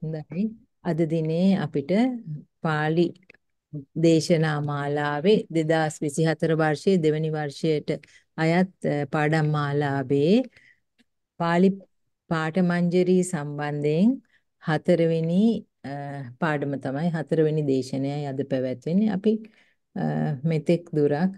හොඳයි. අද දිනේ අපිට පාලි දේශනා මාලාවේ 2024 වර්ෂයේ දෙවැනි වර්ෂයට අයත් පාඩම් මාලාවේ පාලි පාඨමංජරී සම්බන්ධයෙන් හතරවෙනි පාඩම තමයි හතරවෙනි දේශනයයි අද පැවැත්වෙන්නේ. අපි මෙතෙක් දුරක්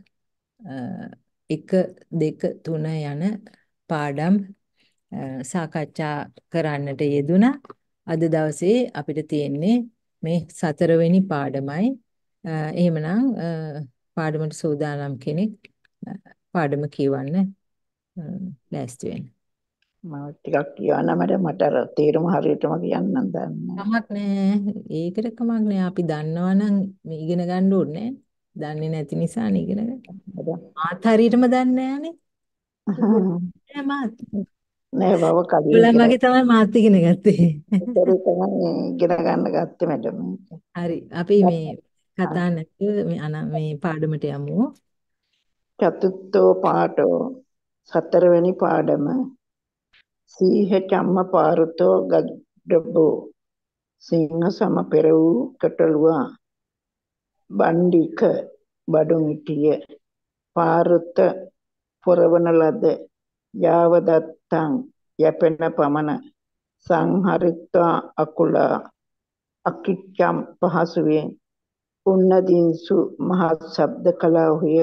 1 2 3 යන පාඩම් සාකච්ඡා කරන්නට යෙදුණා. අද දවසේ අපිට තියෙන්නේ මේ 4වෙනි පාඩමයි. එහෙමනම් පාඩමට සූදානම් කෙනෙක් පාඩම කියවන්න ලෑස්ති වෙන්න. මම ටිකක් කියවන්න මට අර තේරුම හරියටම කියන්න දන්නේ නැහැ. කමක් නෑ. ඒකට කමක් නෑ. අපි දන්නවනම් ඉගෙන ගන්න ඕනේ. දන්නේ නැති නිසා ඉගෙන ගන්න. මාත් හරියටම දන්නේ නෑනේ. පොඩ්ඩක් මාත්. නෑ බව කලින් ඔයාලා කියලා මගේ තමයි මාත් ඉගෙන ගත්තේ. ඉතරේ තමයි ඉගෙන ගන්න ගත්තේ මැඩම්. හරි. අපි මේ කතා නැතුව මේ පාඩමට යමු. චතුත්ථෝ පාඨෝ සතරවෙනි පාඩම සීහ චම්ම පාරුතෝ ගඩබෝ සිංහ සම පෙර වූ කටළුවා බණ්ඩික බඩුමිටිය පාරුත පොරවන ලද යාව දත්තං යැපෙන පමණ සංහරිත්වා අකුලා අකිච්ඡම් පහසුවෙන් උන්නදීන්සු මහත් ශබ්ද කලාහුය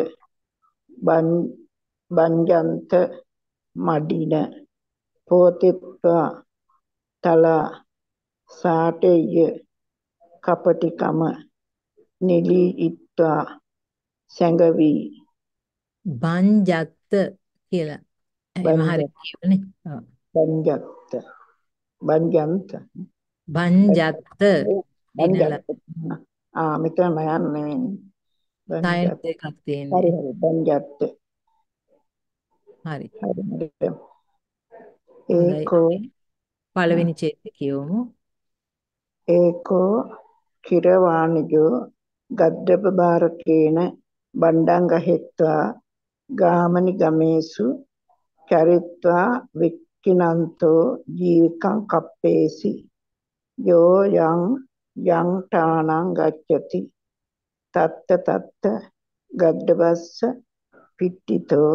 බංජන්ත මඩින පෝතිත්වා තලා සාටෙය කපටිකම නිලී ඉත්වා සැඟවි බංජත්ත කියලා. එහෙම හරි කියවනේ. ඔව්. බංජත්ත බංජන්ත බංජත්ත දිනලා මෙතන මම යන්නේ සයින් බංජත්ත එකක් තියෙන්නේ. හරි බංජත්ත හරි. හරි හොඳයි. ඒකෝ පළවෙනි ඡේදය කියවමු. ඒකෝ කිරවාණිජෝ ගද්දප බාරකේන බණ්ඩංග හෙත්වා ගාමනි ගමේසු චරිත්වා වික්ඛිනන්තෝ ජීවිකං කප්පේසි යෝ යං ඨානං ගච්ඡති තත්ත ගද්දබස්ස පිට්ඨිතෝ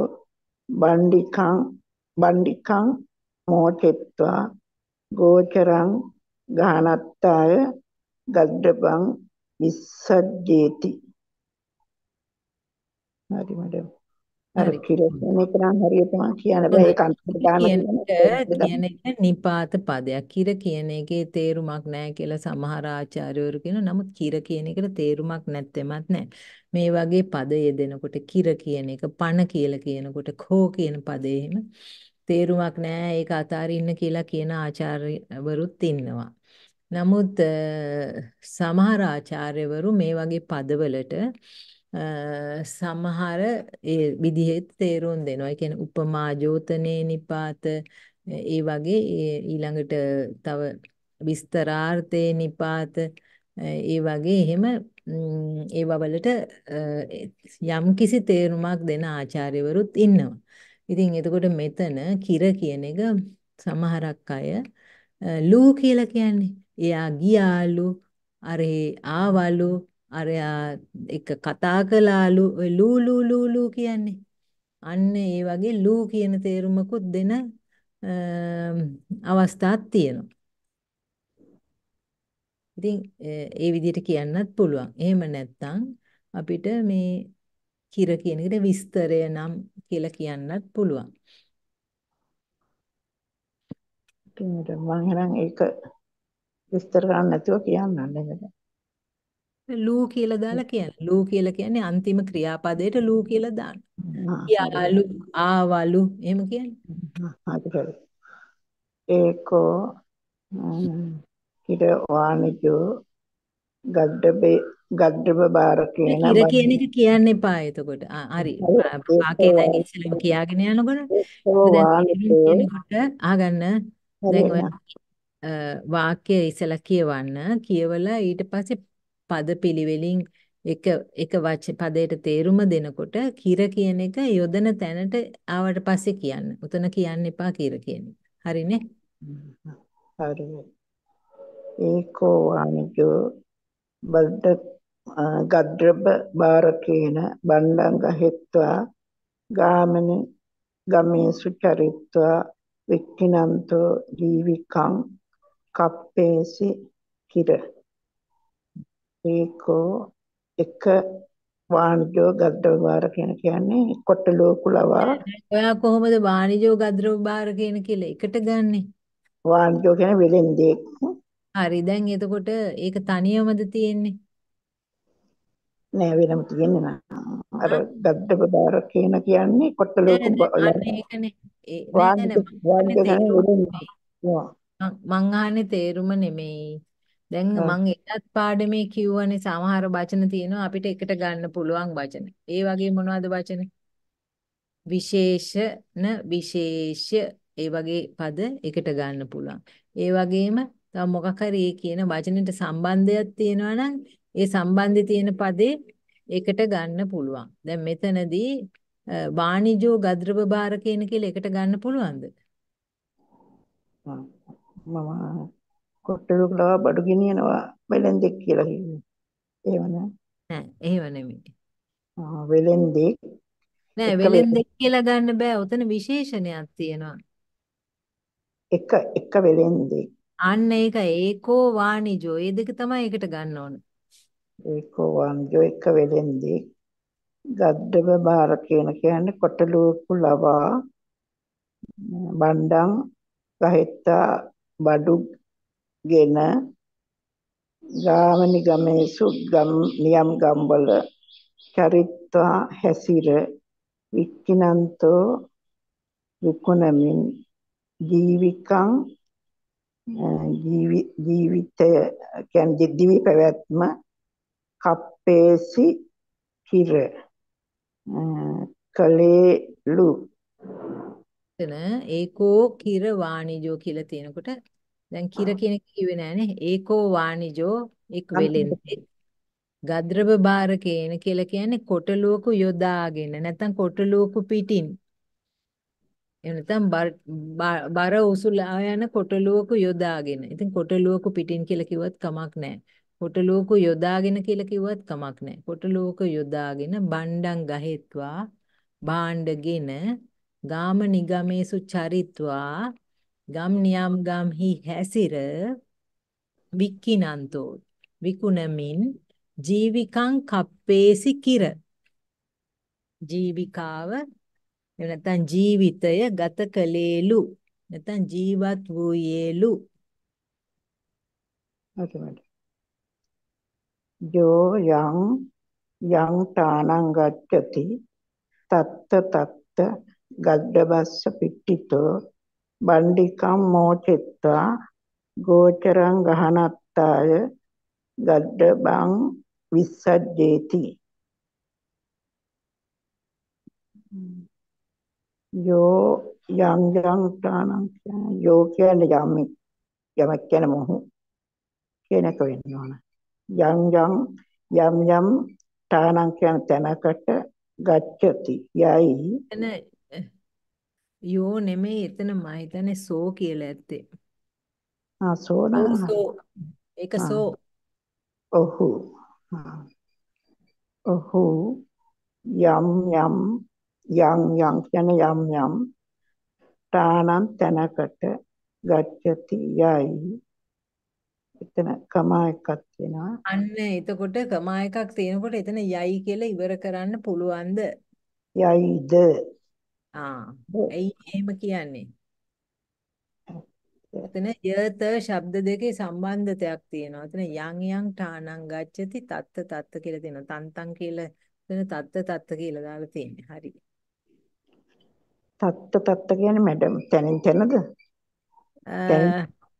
බණ්ඩිකං මෝචෙත්වා ගෝචරං ගානත්තාය ගද්දපං විස්සජ්ජේති. හරි මඩම්. අර හරි. කිරෝනේ කරන් හරියටම කියන්න බෑ හොඳයි. ඒක අන්තිමට කිර දාන්න කියන එක නිපාත පදයක්. කිර කියන එකේ තේරුමක් නැහැ කියලා සමහර ආචාර්යවරු කියනවා. නමුත් කිර කියන එකට තේරුමක් නැත්තෙමත් නැහැ. මේ වගේ පද යෙදෙනකොට කිර කියන එක, පණ කියලා කියනකොට, කෝ කියන පදේ එහෙම තේරුමක් නැහැ. ඒක අතාරින්න කියලා කියන ආචාර්යවරුත් ඉන්නවා. නමුත් සමහර ආචාර්යවරු මේ වගේ පදවලට සමහර ඒ විදිහේ තේරුම් දෙනවා. ඒ කියන්නේ උපමා ජෝතනේ නිපාත ඒ වගේ ඊළඟට තව විස්තරාර්ථේ නිපාත ඒ වගේ එහෙම ඒවා වලට යම් කිසි තේරුමක් දෙන ආචාර්යවරුත් ඉන්නවා. ඉතින් එතකොට මෙතන කිර කියන එක සමහරක් අය ලූ කියලා කියන්නේ. එයා ගියාලු අරේ ආවලු අරයා එක කතා කළාලු ඔය ලූ කියන්නේ. අන්න ඒ වගේ ලූ කියන තේරුමකුත් දෙන අවස්ථාවක් තියෙනවා. ඉතින් ඒ විදිහට කියන්නත් පුළුවන්. එහෙම නැත්නම් අපිට මේ කිර කියන එකට විස්තරය නම් කියලා කියන්නත් පුළුවන්. මම එහෙනම් ඒක විස්තර කරන්න නැතුව කියන්න නේද? ලූ කියලා දාලා කියන්නේ. ලූ කියලා කියන්නේ අන්තිම ක්‍රියාපදයට ලූ කියලා දාන්න. හරි යාලු ආවලු එහෙම කියන්නේ. හරි ඒකෝ කිර වාණිජෝ ගද්දබ බාරකේන කිර කියන එක කියන්න එපා එතකොට. හරි. වාක්‍යය දැන් ඉස්සෙල්ලාම කියාගෙන යනකොට ඒකෝ දැන් තේරුම් වාණිජෝ කියනකොට අහගන්න දැන් ඔය වාක්‍ය ඉස්සෙල්ලා කියවන්න කියවලා ඊට පස්සේ පද පිළිවෙලින් එක පදයට තේරුම දෙනකොට කිර කියන එක යොදන තැනට ආවට පස්සේ කියන්න. උතන කියන්න එපා කිර කියන එක. හරිනේ? හරි ඒකෝ වාණිජෝ බද්ද ගද්‍රබ බාරකේන බණ්ඩං ගහෙත්වා ගාමනි ගමේසු චරිත්වා වික්ඛිනන්තෝ ජීවිකං කප්පේසි කිර ඒකෝ එක වාණිජෝ ගද්‍රබ බාරකේන කියන්නේ කොට්ටලෝ කුලවා ඔයා කොහොමද වාණිජෝ ගද්‍රව බාර කියන කියලා එකට ගන්නෙ? වාණිජෝ කියන්නේ වෙලෙන්දෙක් හරි දැන් එතකොට ඒක තනියමද තියෙන්නේ? නෑ වෙනම තියෙන්නේ නෑ අර ගද්දක බාරකේන කියන්නේ කොට්ටලෝක නෑ දැන් අන්න ඒකනේ. නෑ නෑ වාණිජ මං අහන්නේ වාණිජ කියන්නේ තේරුම වෙලෙන් නෙමෙයි. මං අහන්නේ තේරුම නෙමෙයි. දැන් මං එදත් පාඩමේ කිව්වනේ සමහර වචන තියෙනවා අපිට එකට ගන්න පුළුවන් වචන. ඒ වගේ මොනවද වචන? විශේෂණ විශේෂ්‍ය ඒ වගේ පද එකට ගන්න පුළුවන්. ඒ වගේම තව මොකක් හරි ඒ කියන වචනෙට සම්බන්ධයක් තියෙනවා නම් ඒ සම්බන්ධය තියෙන පදේ එකට ගන්න පුළුවන්. දැන් මෙතනදී වාණිජෝ ගද්‍රව බාර කියන කියලා එකට ගන්න පුළුවන්ද? මම කොට්ටලුකලා බඩු ගෙනියනවා වෙලෙන්දෙක් කියලා කිව්වේ. එහෙම නෑ. නෑ එහෙම නෙමෙයි. වෙලෙන්දෙක් නෑ එක වෙලෙන්දෙක් කියලා ගන්න බෑ. උතන විශේෂණයක් තියෙනවා. එක වෙලෙන්දෙක් අන්න ඒක ඒකෝ වාණිජෝ. ඒ දෙක තමයි එකට ගන්න ඕන. ඒකෝ වංජෝ එක වෙලෙන්දෙක් ගද්දව බාරකේන කියන්නේ කොට්ටලුකු ලවා බණ්ඩං ගහෙත්තා බඩුගෙන ගාමනි ගමේසු ගම් නියම් ගම්වල චරිත්වා හැසිර වික්ඛිනන්තෝ විකුණමින් ජීවිකං ජීවිතය කියන්නේ දිවි පැවැත්ම කප්පේසි කිර කලේලු එතන ඒකෝ කිර වාණිජෝ කියලා තියෙනකොට දැන් කිර කියන එක කිව්වේ නෑනේ. ඒකෝ වාණිජෝ එක් වෙලෙන්දේ. ගද්‍රව බාරකේන කියලා කියන්නේ කොටලුවක යොදාගෙන නැත්නම් කොටලුවක පිටින්. එහෙම නැත්නම් බර උසුලා යන කොටලුවක යොදාගෙන. ඉතින් කොටලුවක පිටින් කියලා කිව්වත් කමක් නැහැ. කොටලුවක යොදාගෙන කියලා කිව්වත් කමක් නැහැ. කොටලුවක යොදාගෙන බණ්ඩං ගහෙත්වා භාණ්ඩගෙන ගාම නිගමේසු චරිත්වා ගම් නියම් ගම්හි හැසිර වික්කිනන්තෝ විකුණමින් ජීවිකං කප්පේසි කිර ජීවිකාව එහෙම නැත්නම් ජීවිතය ගත කළේලු නැත්නම් ජීවත් වූයේලු යෝ යං තානං ගච්ඡති තත්ත ගද්දබස්ස පිට්ඨිතෝ බණ්ඩිකම් මෝචෙත්තා ගෝචරං ගහනත්තාය ගද්දබං විස්සජ්ජේති යෝ යං තානං යෝ කියන්නේ යමක් කියන්නේ මොහු කියන එක වෙන්න ඕන යම් තානං කියන තැනකට ගච්ඡති යයි එතන යෝ නෙමෙයි එතන මම හිතන්නේ සෝ කියලා ඇත්තේ සෝනා සෝ ඒක සෝ ඔහු ඔහු යම් කියන්නේ යම් තානං තැනකට ගච්ඡති යයි එතන කමා එකක් තියෙනවා අන්න එතකොට කමා එකක් තියෙනකොට එතන යයි කියලා ඉවර කරන්න පුළුවන්ද යයිද ඇයි එහෙම කියන්නේ එතන යත ශබ්ද දෙකේ සම්බන්ධතාවක් තියෙනවා. එතන යං ඨානං ගච්ඡති තත්ත කියලා තියෙනවා. තන්තං කියලා එතන තත්ත කියලා දාලා තියෙන්නේ. හරි. තත්ත කියන්නේ මැඩම් තැනින් තැනද තැනින්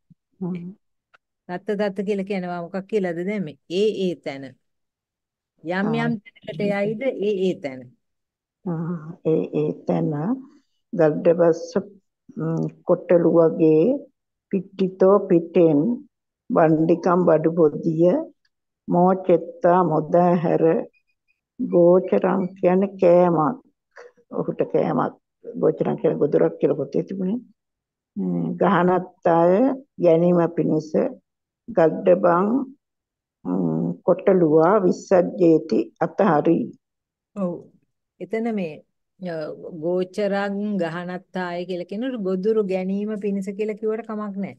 තත්ත කියලා කියනවා මොකක් කියලාද දැන් මේ? ඒ තැන. යම් තැනකට යයිද ඒ තැන. ඒ තැන ගද්දබස්ස කොට්ටලු වගේ පිට්ටිතෝ පිටෙන් බණ්ඩිකම් බඩු පොදිය මෝචෙත්තා මොදාහැර ගෝචරං කියන්නේ කෑමක් ඔහුට කෑමක් ගෝචරං කියන්නේ ගොදුරක් කියලා පොතේ තිබුණේ ගහනත් අය ගැනීම පිණිස ගද්දබං කොටලුවා විසජ්ජේති අතහරි. ඔව්. එතන මේ ගෝචරං ගහනත්තාය කියලා කියනකොට ගොදුරු ගැනීම පිණිස කියලා කිව්වට කමක් නැහැ.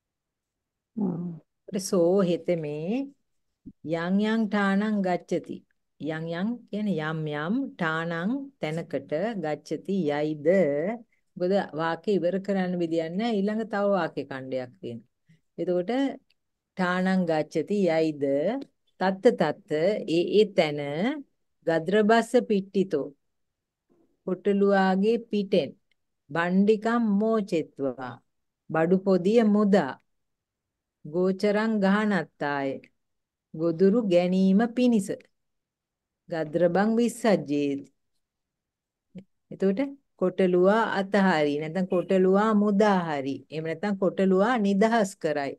ඒකට සෝ හෙතෙමේ යං යං ඨානං ගච්ඡති. යං යං කියන්නේ යම් යම් ඨානං තැනකට ගච්ඡති යයිද. මොකද වාක්‍ය ඉවර කරන්න විදියක් නැහැ. ඊළඟ තව වාක්‍ය ඛණ්ඩයක් තියෙනවා. එතකොට ඨානං ගච්ඡති යයිද තත්ත තත්ත ඒ තැන ගද්‍රබස්ස පිට්ටිතෝ කොටලුවාගේ පිටෙන් බණ්ඩිකම් මෝචෙත්වා බඩු පොදිය මුදා ගෝචරං ගහනත්තාය ගොදුරු ගැනීම පිණිස ගද්‍රබං විස්සජ්ජේති. එතකොට කොටලුවා අතහරි නැත්නම් කොටලුවා මුදා හරි එහෙම නැත්නම් කොටලුවා නිදහස් කරයි.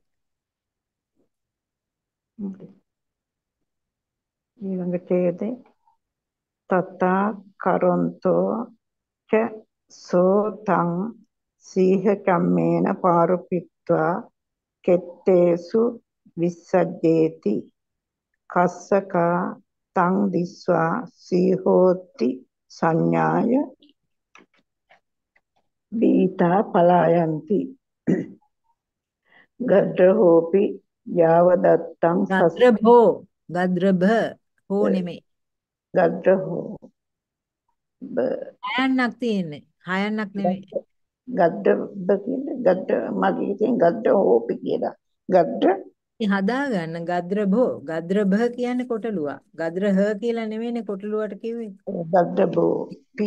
ඊළඟ ඡේදේ තත්තා කරොන්තෝ ච සෝතං සීහ කම්මේන පාරුපිත්වා කෙත්තේසු විස්සජ්ජේති කස්සකා තං දිස්වා සීහෝති සංඥාය බීතා පලායන්ති ගද්‍රහෝපි යාවදත්තං සස් ගද්‍රභෝ ගද්‍රභ හෝ නෙමෙයි ගද්‍රහෝ හයන්නක් තියෙන්නේ හයන්නක් නෙමෙයි. ගද්ද කියන්නේ ගද්ද මගේ තියෙන ගද්ද හෝපි කියලා. ගද්ද ඉතින් හදාගන්න ගද්‍රභ කියන්නේ කොටලුවා. ගද්‍රහ කියලා නෙමෙයිනේ කොටලුවට කිව්වේ. ගද්ද බෝපි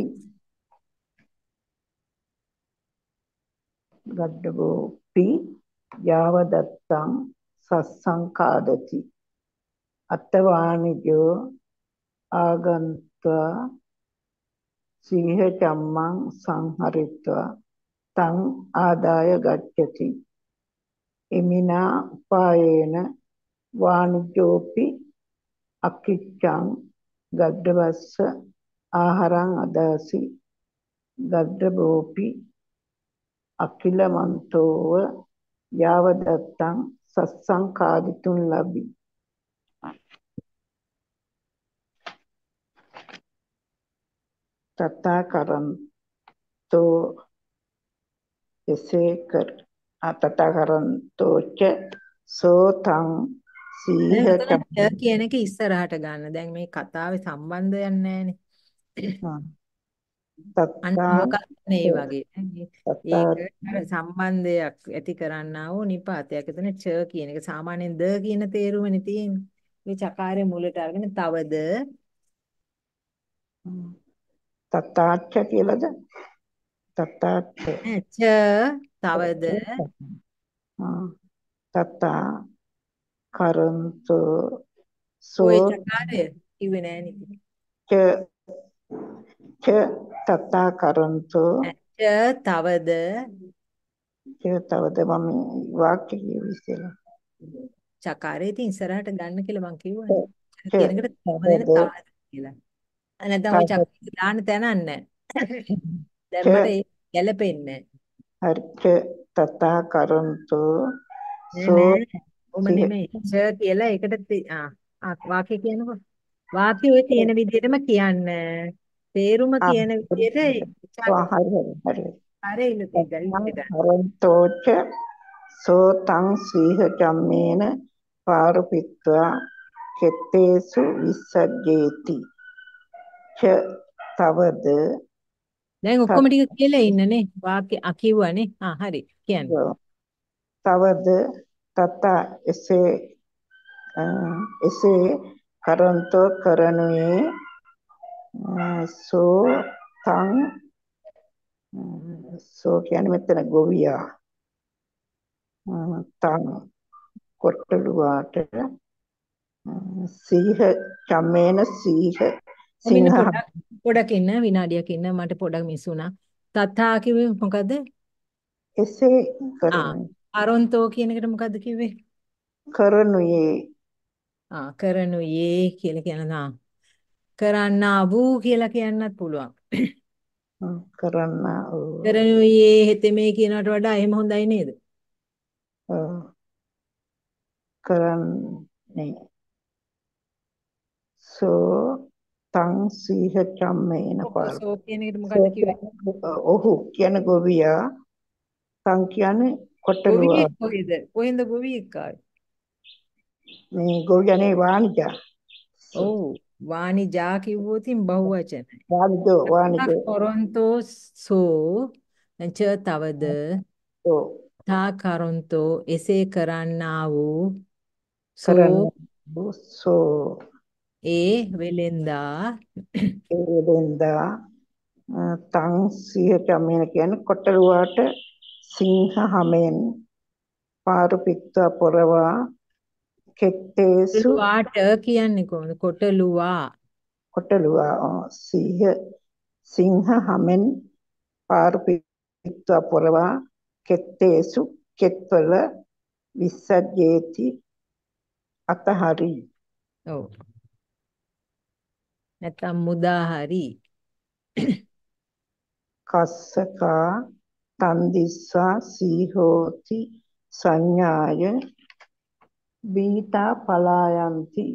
ගද්ද බෝපි යාව දත්තං සස්සංකාදති අත්තවානිජෝ ආගන්ත්වා සීහ චම්මං සංහරිත්වා තං ආදාය ගච්ඡති එමිනා උපායේන වාණිජෝපි අකිච්ඡං ගද්දවස්ස ආහාරං අදාසි ගද්දබෝපි අකිලමන්තෝව යාවදත්තං සස්සංකාදිතුන් ලබි. තථා කරන්තෝ එසේ කර තථා කරන්තෝ ච සෝතං සීහ දැන් මෙතන ච කියන එක ඉස්සරහට ගන්න. දැන් මේ කතාවේ සම්බන්ධයක් නැහැනේ. අන්න තත්තා අවකල්පන ඒ වගේ. තත්තා ඒක අර සම්බන්ධයක් ඇති කරන්නා වූ නිපාතයක්. එතන ච කියන එක සාමාන්‍යයෙන් ද කියන තේරුමනේ තියෙන්නේ. මේ චකාරයේ මුලට අරගෙන තවද තත්තාච්ච කියලාද තත්තාච්ච ච තවද තත්තා කරන්තෝ ওই සෝ චකාරය කිව්වේ නෑනේ. ච ච තත්තා කරන්තෝ ච තවද ච තවද මම වාක්‍ය කියවිසලා චකාරයේ ඉතින් ඉස්සරහට ගන්න කියලා මං කිව්වනේ. ච කියන එකට සම්බන්ධ තවද තවද කියලා. නැත්නම් ওই තවද චකාරය දාන්න තැනක් නැහැ. ච දැම්මට ඒක ගැලපෙන්නේ හරිච තථා කරන්තෝ නෑ සෝ නෑ ඔම සිහ නෙමෙයි කියලා ඒකට වාක්‍ය කියනකො වාක්‍ය ඔය තියෙන විදිහටම කියන්න තේරුම කියන විදිහට හරි හරියලු තියෙන තථා විදිහට කරන්තෝච සෝ තං සීහ චම්මේන පාරුපිත්වා කෙත්තේසු විසජ්ජේති ච තවද දැන් ඔක්කොම ටික කියලා ඉන්නනේ වාක්‍ය අකිව්වනේ හරි කියන්න තවද තත එසේ එසේ කරන්තෝ කරනුයේ සෝ තං සෝ කියන්නේ මෙතන ගොවියා තං කොට්ටලුවාට සීහ චම්මේන සීහ මෙන්න සිංහ පොඩක් ඉන්න විනාඩියක් ඉන්න මට පොඩක් මිස් වුණා තත්තා කිව්වේ මොකද එසේ ආ කරනුයේ අරොන්තෝ කියන එකට මොකද්ද කිව්වේ කරනුයේ කරනුයේ කියලා කියනවා කරන්නා වූ කියලා කියන්නත් පුළුවන් කරන්න කරනුයේ හෙතෙමේ කියනකට වඩා එහෙම හොඳයි නේද කරන්නේ සෝ තං සීහ චම්මේන ඔව් පාර. සෝ කියන එකට මොකද්ද සෝ කිව්වේ? ඔහු කියන ගොවියා තං කියන්නේ කොටලුවා. ගොවියෙක් කොහෙද? කොහෙන්ද ගොවියෙක් ආවේ? මේ ගොවියනේ වාණිජා. ඔව් වාණිජා කිව්වොතින් බහුවචනයි. වාණිජෝ කොරොන්තෝ සෝ එච තවද තා කරොන්තෝ එසේ කරන්නා වූ සෝ කරන්න සෝ ඒ වෙලෙන්දා ඒ දෙන්දා තං සීහ චම්මේන කියන්නේ කොටලුවාට සිංහ හමෙන් පාරු පිට්ටුව පොරවා කෙත්තේසු කොටලුවාට කියන්නේ කොහොමද? කොටලුවා කොටලුවා සිංහ හමෙන් පාරු පිට්ටුව පොරවා කෙත්තේසු කෙත්වල විසජ්ජේති අතහරි. ඔව් නැත්තම් මුදා හරි කස්සකා තන්දිස්සා සීහෝති සංඥාය බීතා පලායන්ති.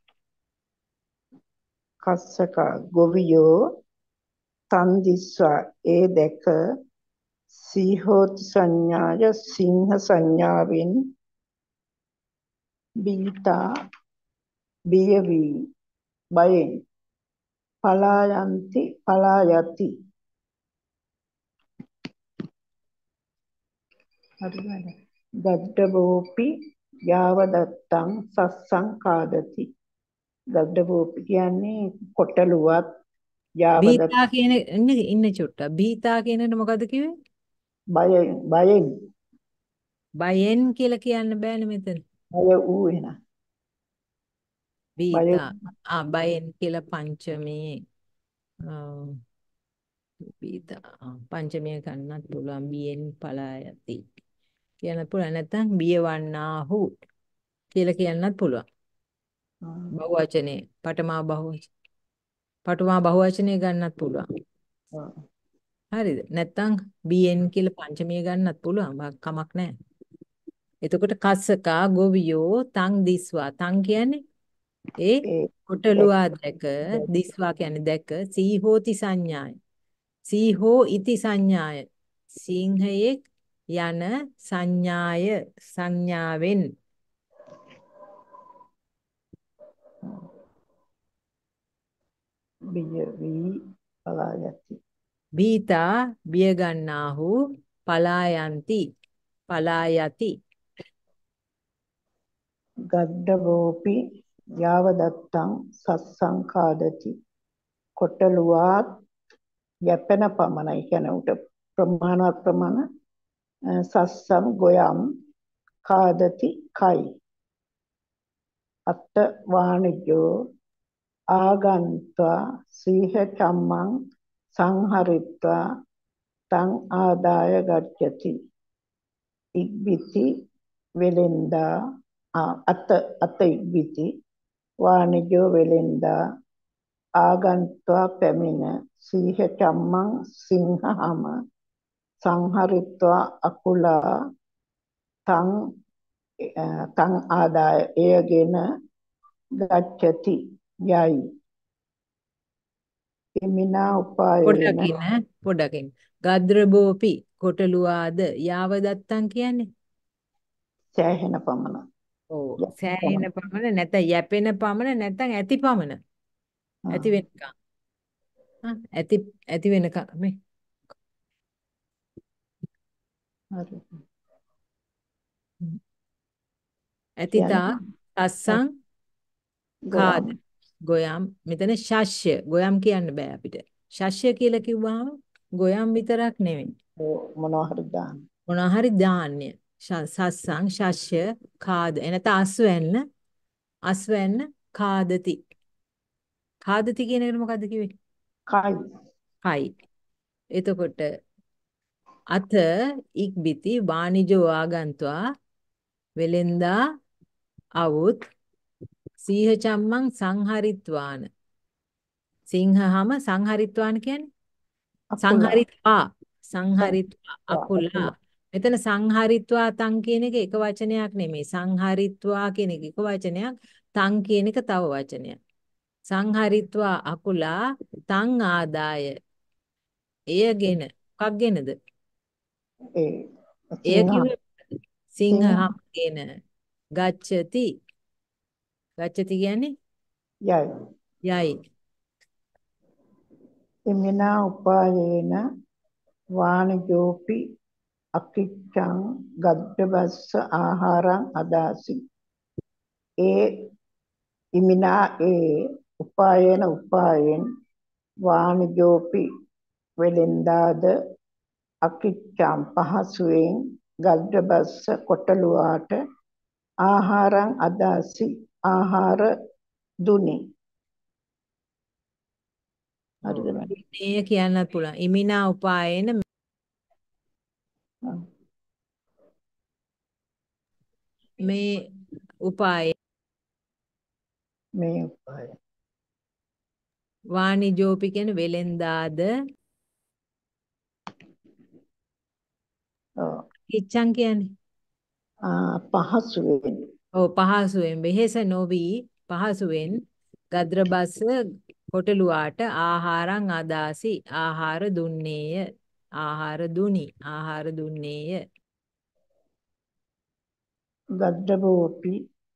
කස්සකා ගොවියෝ තන්දිස්සා ඒ දැක සීහෝති සංඥාය සිංහ සංඥාවෙන් බීතා බියවි බයෙන් පලායති. හරිද? ගද්දබෝපි යාවදත්තං සස්සං කාදති. ගද්දබෝපි කියන්නේ කොටලුවත් යාවදත් බීතා කියන ඉන්න චුට්ටක් බීතා කියනට මොකද්ද කිව්වේ? බයෙන් බයෙන් කියලා කියන්න බෑනේ මෙතන. බය වූ වෙන බය බීතා බයෙන් කියලා පංචමේ බීතා පංචමය ගන්නත් පුළුවන් බියෙන් පලා යති කියන්න පුළුවන් නැත්නම් බියවන්නාහු කියලා කියන්නත් පුළුවන්. බහුවචනේ පඨමා බහුවචනේ ගන්නත් පුළුවන්. හරිද? නැත්නම් බියෙන් කියලා පංචමය ගන්නත් පුළුවන්. කමක් නැහැ. එතකොට කස්සකා ගොවියෝ තං දිස්වා තං කියන්නේ ඒ ඒ කොටලුවා දැක දිස්වා කියන්නේ දැක සීහෝති සංඥාය සීහෝ ඉති සංඥාය සිංහයෙක් යන සංඥාවෙන් බිය වී පලායති. බීතා බිය ගන්නාහු පලා යති ගද්දබෝපි යාවදත්තං සස්සං කාදති. කොටලුවාත් යැපෙන පමණයි කියන උට ප්‍රමාණවත් ප්‍රමාණ සස්සම් ගොයම් කාදති කයි. අත්ත වාණිජෝ ආගන්ත්වා සීහ චම්මං සංහරිත්වා තං ආදාය ගච්ඡති. ඉක්බිති වෙලෙන්දා අත ඉක්බිති වාණිජෝ වෙලෙන්දා ආගන්ත්වා පැමිණ සීහ චම්මං සිංහහම සංහරිත්වා අකුලා තං ආදාය එයගෙන ගච්ඡති යයි. එමිනා උපායේන පොඩකින් ගද්‍රබෝපි කොටලුවාද යාවදත්තන් කියන්නේ සෑහෙන පමණ ඔව් සෑහෙන පමණ නැත්නම් යැපෙන පමණ නැත්නම් ඇති පමණ ඇති වෙනකම් ඇති වෙනකම් මේ හරි ඇතිතා තස්සං කාද ගොයම් ගොයම් මෙතන ශස්‍ය ගොයම් කියන්න බෑ අපිට ශස්‍ය කියලා කිව්වහම ගොයම් විතරක් නෙවෙයි මොනවා හරි දාන්න. මොනවා හරි ධාන්‍ය සස්සං ශස්‍ය කාද එනත අස්වැන්න කාදති කියන එකට මොකද්ද කිව්වේ? කයි කයි. එතකොට අත ඉක්බිති වාණිජෝ ආගන්ත්වා වෙලෙන්දා අවුත් සීහ චම්මං සංහරිත්වාන සිංහහම සංහරිත්වාන කියන්නේ අකුලා සංහරිත්වා අකුලා මෙතන සංහරිත්වා තං කියන එක එක වචනයක් නෙමෙයි. සංහරිත්වා කියන එක එක වචනයක්. තං කියන එක තව වචනයක්. සංහරිත්වා අකුලා තං ආදාය. එයගෙන මොකක් ගෙනද? ඒ එය සිංහ කිව්වේ සිංහ සිංහම්ගෙන ගච්ඡති. ගච්ඡති කියන්නේ යයි. යයි. ඉමිනා උපායේන වාණිජෝපි අකිච්ඡං ගද්දවස්ස ආහාරං අදාසි. ඒ ඉමිනා උපායන උපායෙන් වාණිජෝපි වෙලෙන්දාද අකිච්ඡං පහසුවෙන් ගද්දවස්ස කොටලුවාට ආහාරං අදාසි ආහාර දුනි. හරිද ඔව්. මැඩම්? මේ කියන්නත් පුළුවන්. ඉමිනා උපායන මේ උපාය මේ උපාය. වාණිජෝපි කියන්නේ වෙලෙන්දාද ඔව්. කිච්ඡන් කියන්නේ පහසුවෙන් ඔව් පහසුවෙන් වෙහෙස නොවි පහසුවෙන් ගද්‍රබස් කොටලුවාට ආහාරං අදාසි ආහාර දුන්නේය ආහාර දුනි ආහාර දුන්නේය ගද්දබෝපි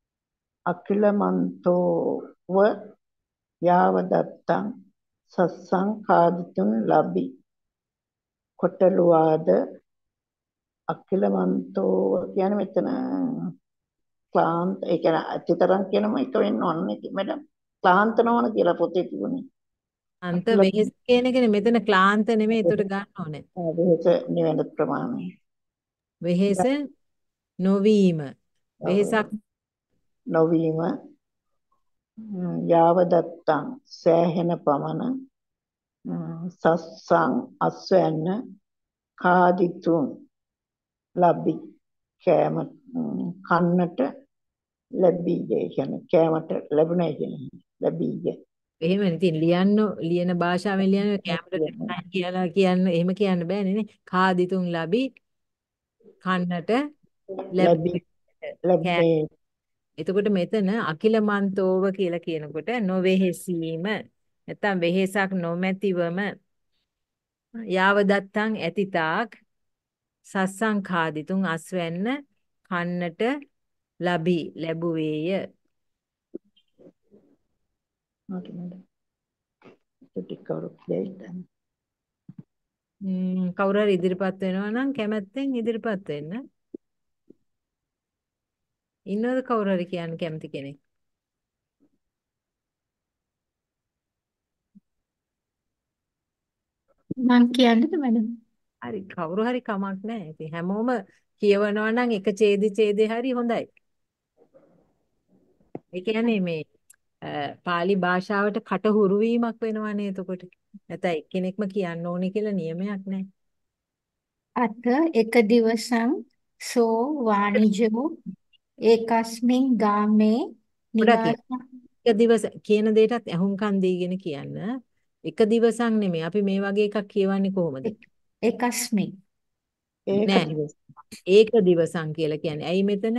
අකිලමන්තෝව යාවදත්තං සස්සං කාදිතුන් ලබි. කොටලුවාද අකිලමන්තෝව කියන්නේ මෙතන ක්ලාන්ත ඒ කියන්නේ අතිතරම් කියනම එක වෙන්න ඕනේ මැඩම්. ක්ලාන්ත නොවන කියලා පොතේ තිබුණේ. අන්ත අකිල වෙහෙස කියන එකනේ මෙතන ක්ලාන්ත නෙමෙයි ඒතර ගන්න ඕනේ වෙහෙස නිවෙන ප්‍රමාණය. වෙහෙස නොවීම වෙහෙසක් නොවීම යාවදත්තං සෑහෙන පමණ සස්සං අස්වැන්න කාදිතුන් ලබි කෑම කන්නට ලැබීය කියන්නේ කෑමට ලැබුණයි කියන්නේ ලැබීය. එහෙමනේ ඉතින් ලියන භාෂාවෙන් ලියන කැමරට නැහැ කියලා කියන්න එහෙම කියන්න බෑනේ නේ කාදිතුන් ලබි කන්නට ලැබී ලැබ ලැබේ. එතකොට මෙතන අකිලමන්තෝව කියලා කියනකොට නොවෙහෙසීම නැත්නම් වෙහෙසක් නොමැතිවම යාවදත්තං ඇතිතාක් සස්සංඛාදිතුන් අස්වැන්න කන්නට ලැබුවේය. හරි නේද? ටික කවුරුත් දෙයිද? කවුරු හරි ඉදිරිපත් වෙනවා නම් කැමැත්තෙන් ඉදිරිපත් වෙන්න. ඉන්නවද කවුරු හරි කියන්න කැමති කෙනෙක්? මං කියන්නද මැඩම්? හරි කවුරු හරි කමක් නැහැ. ඉතින් හැමෝම කියවනවා නම් එක ඡේදේ හරි හොඳයි. ඒ කියන්නේ මේ පාලි භාෂාවට කටහුරු වීමක් වෙනවනේ එතකොට. නැත්නම් එක්කෙනෙක්ම කියන්න ඕනේ කියලා නියමයක් නැහැ. අත එක දිවසං සෝ වාණිජෝ ඒකස්මින් ගාමේ ගොඩක් නිවාස එක දවස කියන දෙයටත් ඇහුම්කන් දීගෙන කියන්න. එක දවසක් නෙමෙයි. අපි මේ වගේ එකක් කියවන්නේ කොහොමද? ඒකස්මින් ඒක නෑ. දිවස ඒක දිවසන් කියලා කියන්නේ. ඇයි මෙතන?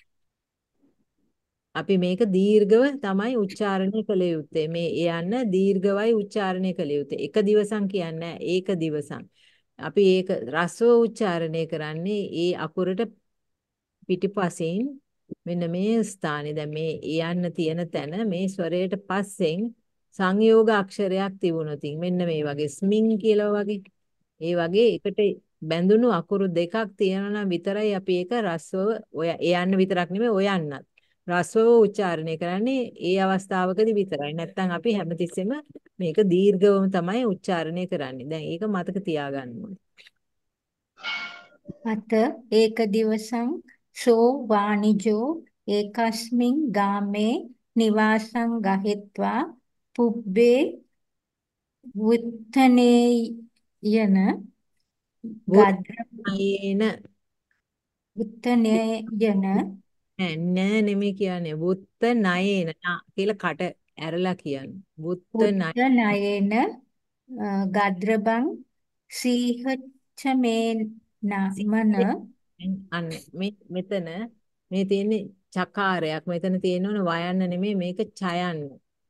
අපි මේක දීර්ඝව තමයි උච්චාරණය කළ යුත්තේ. මේ යන්න දීර්ඝවයි උච්චාරණය කළ යුත්තේ. එක දිවසන් කියන්නේ ඒක දිවසන්. අපි ඒක රස්ව උච්චාරණය කරන්නේ ඒ අකුරට පිටිපසින් මෙන්න මේ ස්ථානේ දැන් මේ යන්න තියෙන තැන මේ ස්වරයට පස්සෙන් සංයෝග අක්ෂරයක් තිබුණොතින් මෙන්න මේ වගේ ස්මින් කියලා වගේ ඒ වගේ එකට බැඳුණු අකුරු දෙකක් තියෙනවා නම් විතරයි අපි ඒක රස්වව ඔය යන්න විතරක් නෙමෙයි ඔයන්නත් රස්වව උච්චාරණය කරන්නේ ඒ අවස්ථාවකදී විතරයි. නැත්නම් අපි හැමතිස්සෙම මේක දීර්ඝවම තමයි උච්චාරණය කරන්නේ. දැන් ඒක මතක තියාගන්න ඕනේ. අත ඒක දිවසං සෝ වාණිජෝ ඒකස්මින් ගාමේ නිවාසං ගහෙත්වා පුබ්බේ වුත්තනේ යන ගද්‍ර වුත්තනයේන වුත්තනේ යන නෑ නෙමෙයි කියන්නේ වුත්ත නයේන කියලා කට ඇරලා කියන්නේ. වුත්ත නය උත්තනයේන ගද්‍රබං සීහච්ඡමේන නමන අන්න මෙතන මේ තියෙන්නේ චකාරයක්. මෙතන තියෙන ඕන වයන්න නෙමෙයි මේක ඡයන්න.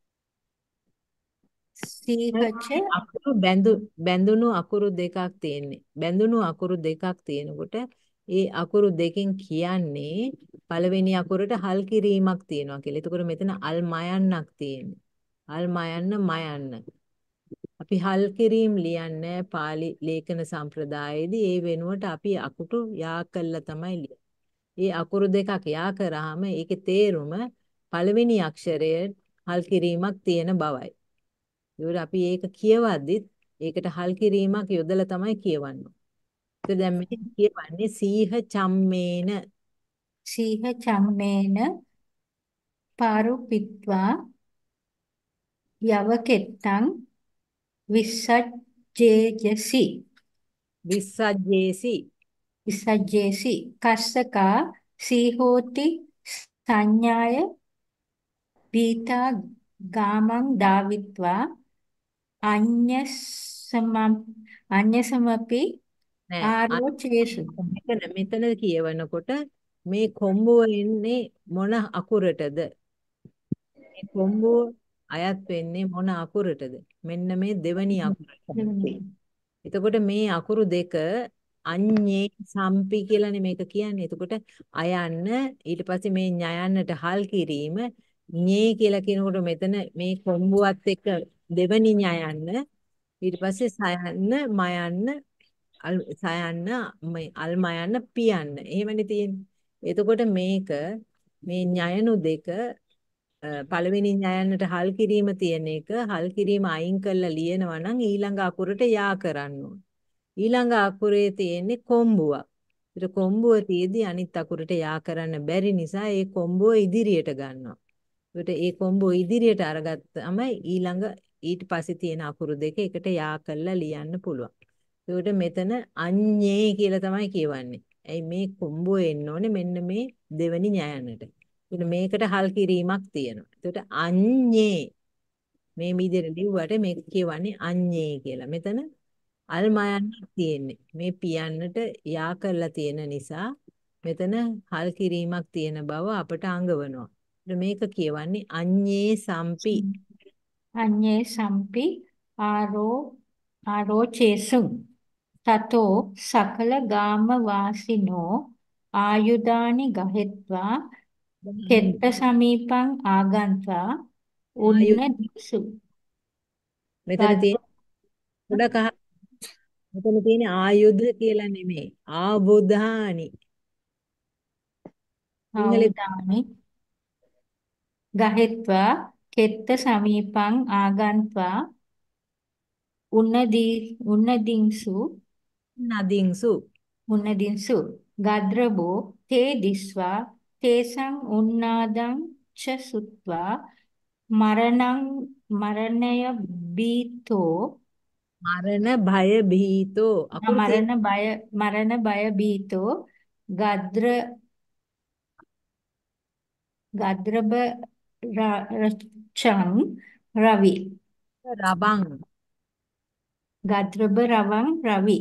සීහච අකුරු බැඳුණු අකුරු දෙකක් තියෙන්නේ. බැඳුණු අකුරු දෙකක් තියෙනකොට ඒ අකුරු දෙකෙන් කියන්නේ පළවෙනි අකුරට හල් කිරීමක් තියෙනවා කියලා. එතකොට මෙතන අල් මයන්නක් තියෙන්නේ. අල් මයන්න මයන්න. අපි හල් කිරීම ලියන්නේ පාලි ලේඛන සම්ප්‍රදායේදී ඒ වෙනුවට අපි අකුරු යා කළා තමයි ලියන්නේ. ඒ අකුරු දෙකක් යා කරාම ඒකේ තේරුම පළවෙනි අක්ෂරය හල් කිරීමක් තියෙන බවයි. ඒකට අපි ඒක කියවද්දිත් ඒකට හල් කිරීමක් යොදලා තමයි කියවන්නේ. ඒක දැන් මෙතන කියවන්නේ සීහ චම්මේන. සීහ චම්මේන පාරුපිත්වා යවකෙත්තං විසජ්ජේජසි විස්සජ්ජේසි. විසජ්ජේසි කස්සකා සීහෝති සංඥාය පීතා ගාමං දාවිත්වා අඤ්ඤසමපි නෑ ආරෝචේසු මෙතන කියවනකොට මේ කොම්බුව එන්නේ මොන අකුරටද? මේ කොම්බුව අයත් වෙන්නේ මොන අකුරටද? මෙන්න මේ දෙවනි අකුරට. එතකොට මේ අකුරු දෙක අඤ්ඤේ සම්පි කියලානේ මේක කියන්නේ. එතකොට අයන්න ඊට පස්සේ මේ ඤයන්නට හල් කිරීම ඤේ කියලා කියනකොට මෙතන මේ කොම්බුවත් එක්ක දෙවනි ඤයන්න ඊට පස්සේ සයන්න මයන්න සයන්න අල් මයන්න පියන්න. එහෙමනේ තියෙන්නේ. එතකොට මේක මේ ඤයනු දෙක පළවෙනි ඤයන්නට හල් කිරීම තියෙන එක හල් කිරීම අයින් කරලා ලියනවා නම් ඊළඟ අකුරට යා කරන්න ඕන. ඊළඟ අකුරේ තියෙන්නේ කොම්බුවක්. ඒත් කොම්බුව තියේදී අනිත් අකුරට යා කරන්න බැරි නිසා ඒ කොම්බුව ඉදිරියට ගන්නවා. ඒකට ඒ කොම්බුව ඉදිරියට අරගත්තම ඊළඟ ඊට පස්සේ තියෙන අකුරු දෙක එකට යා කරලා ලියන්න පුළුවන්. ඒකට මෙතන අඤ්ඤේ කියලා තමයි කියවන්නේ. ඇයි මේ කොම්බුව එන්න ඕනේ මෙන්න මේ දෙවෙනි ඤයන්නට. මේකට හල් කිරීමක් තියෙනවා. ඒකට අඤ්ඤේ මේ විදිහට ලිව්වට මේක කියවන්නේ අඤ්ඤේ කියලා. මෙතන අල් මයන්නක් තියෙන්නේ. මේ පියන්නට යා කරලා තියෙන නිසා මෙතන හල් කිරීමක් තියෙන බව අපට අඟවනවා. මේක කියවන්නේ අඤ්ඤේ සම්පි. අඤ්ඤේ සම්පි ආරෝචේසු තතෝ සකල ගාම වාසිනෝ ආයුධානි ගහෙත්වා කෙත්ත සමීපං ආගන්ත්වා උන්න දිසු මෙතන තියෙන ගොඩක් මෙතන තියෙන ආයුධ කියලා නෙමෙයි ආබුධානි. ආයුධානි ගහෙත්වා කෙත්ත සමීපං ආගන්ත්වා උන්නදින්සු නදින්සු උන්නදින්සු ගද්රබෝ තේ දිස්වා තේසං උන්නාදං ච සුත්වා මරණය බීතෝ මරණ භය භීතෝ අකුරු මරණ බය බීතෝ ගද්‍රබ රචං රවි රබං. ගද්‍රබ රවං රවි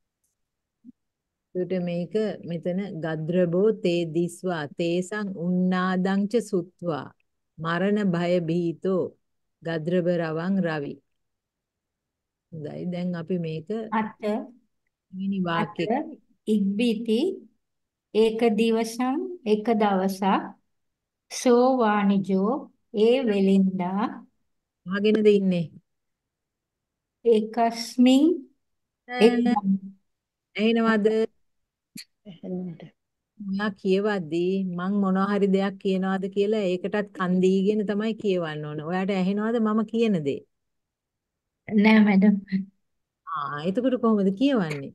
ඒකට මේක මෙතන ගද්‍රබෝ තේ දිස්වා තේසං උන්නාදං ච සුත්වා මරණ භය භීතෝ ගද්‍රබ රවං රවි. හොඳයි දැන් අපි මේක අත මිනි වාක්‍යයක් ඉක්බිති එක දිවසං එක දවසක් සෝ වාණිජෝ ඒ වෙලින්දා අහගෙනද ඉන්නේ? ඒකස්මින් එක් ඇහෙනවද? එහෙන්නට. ඔයා කියවද්දී මං මොනවා හරි දෙයක් කියනවාද කියලා ඒකටත් කන් දීගෙන තමයි කියවන්න ඕන. ඔයාට ඇහෙනවද මම කියන දේ? නෑ මැඩම් එතකොට කොහොමද කියවන්නේ?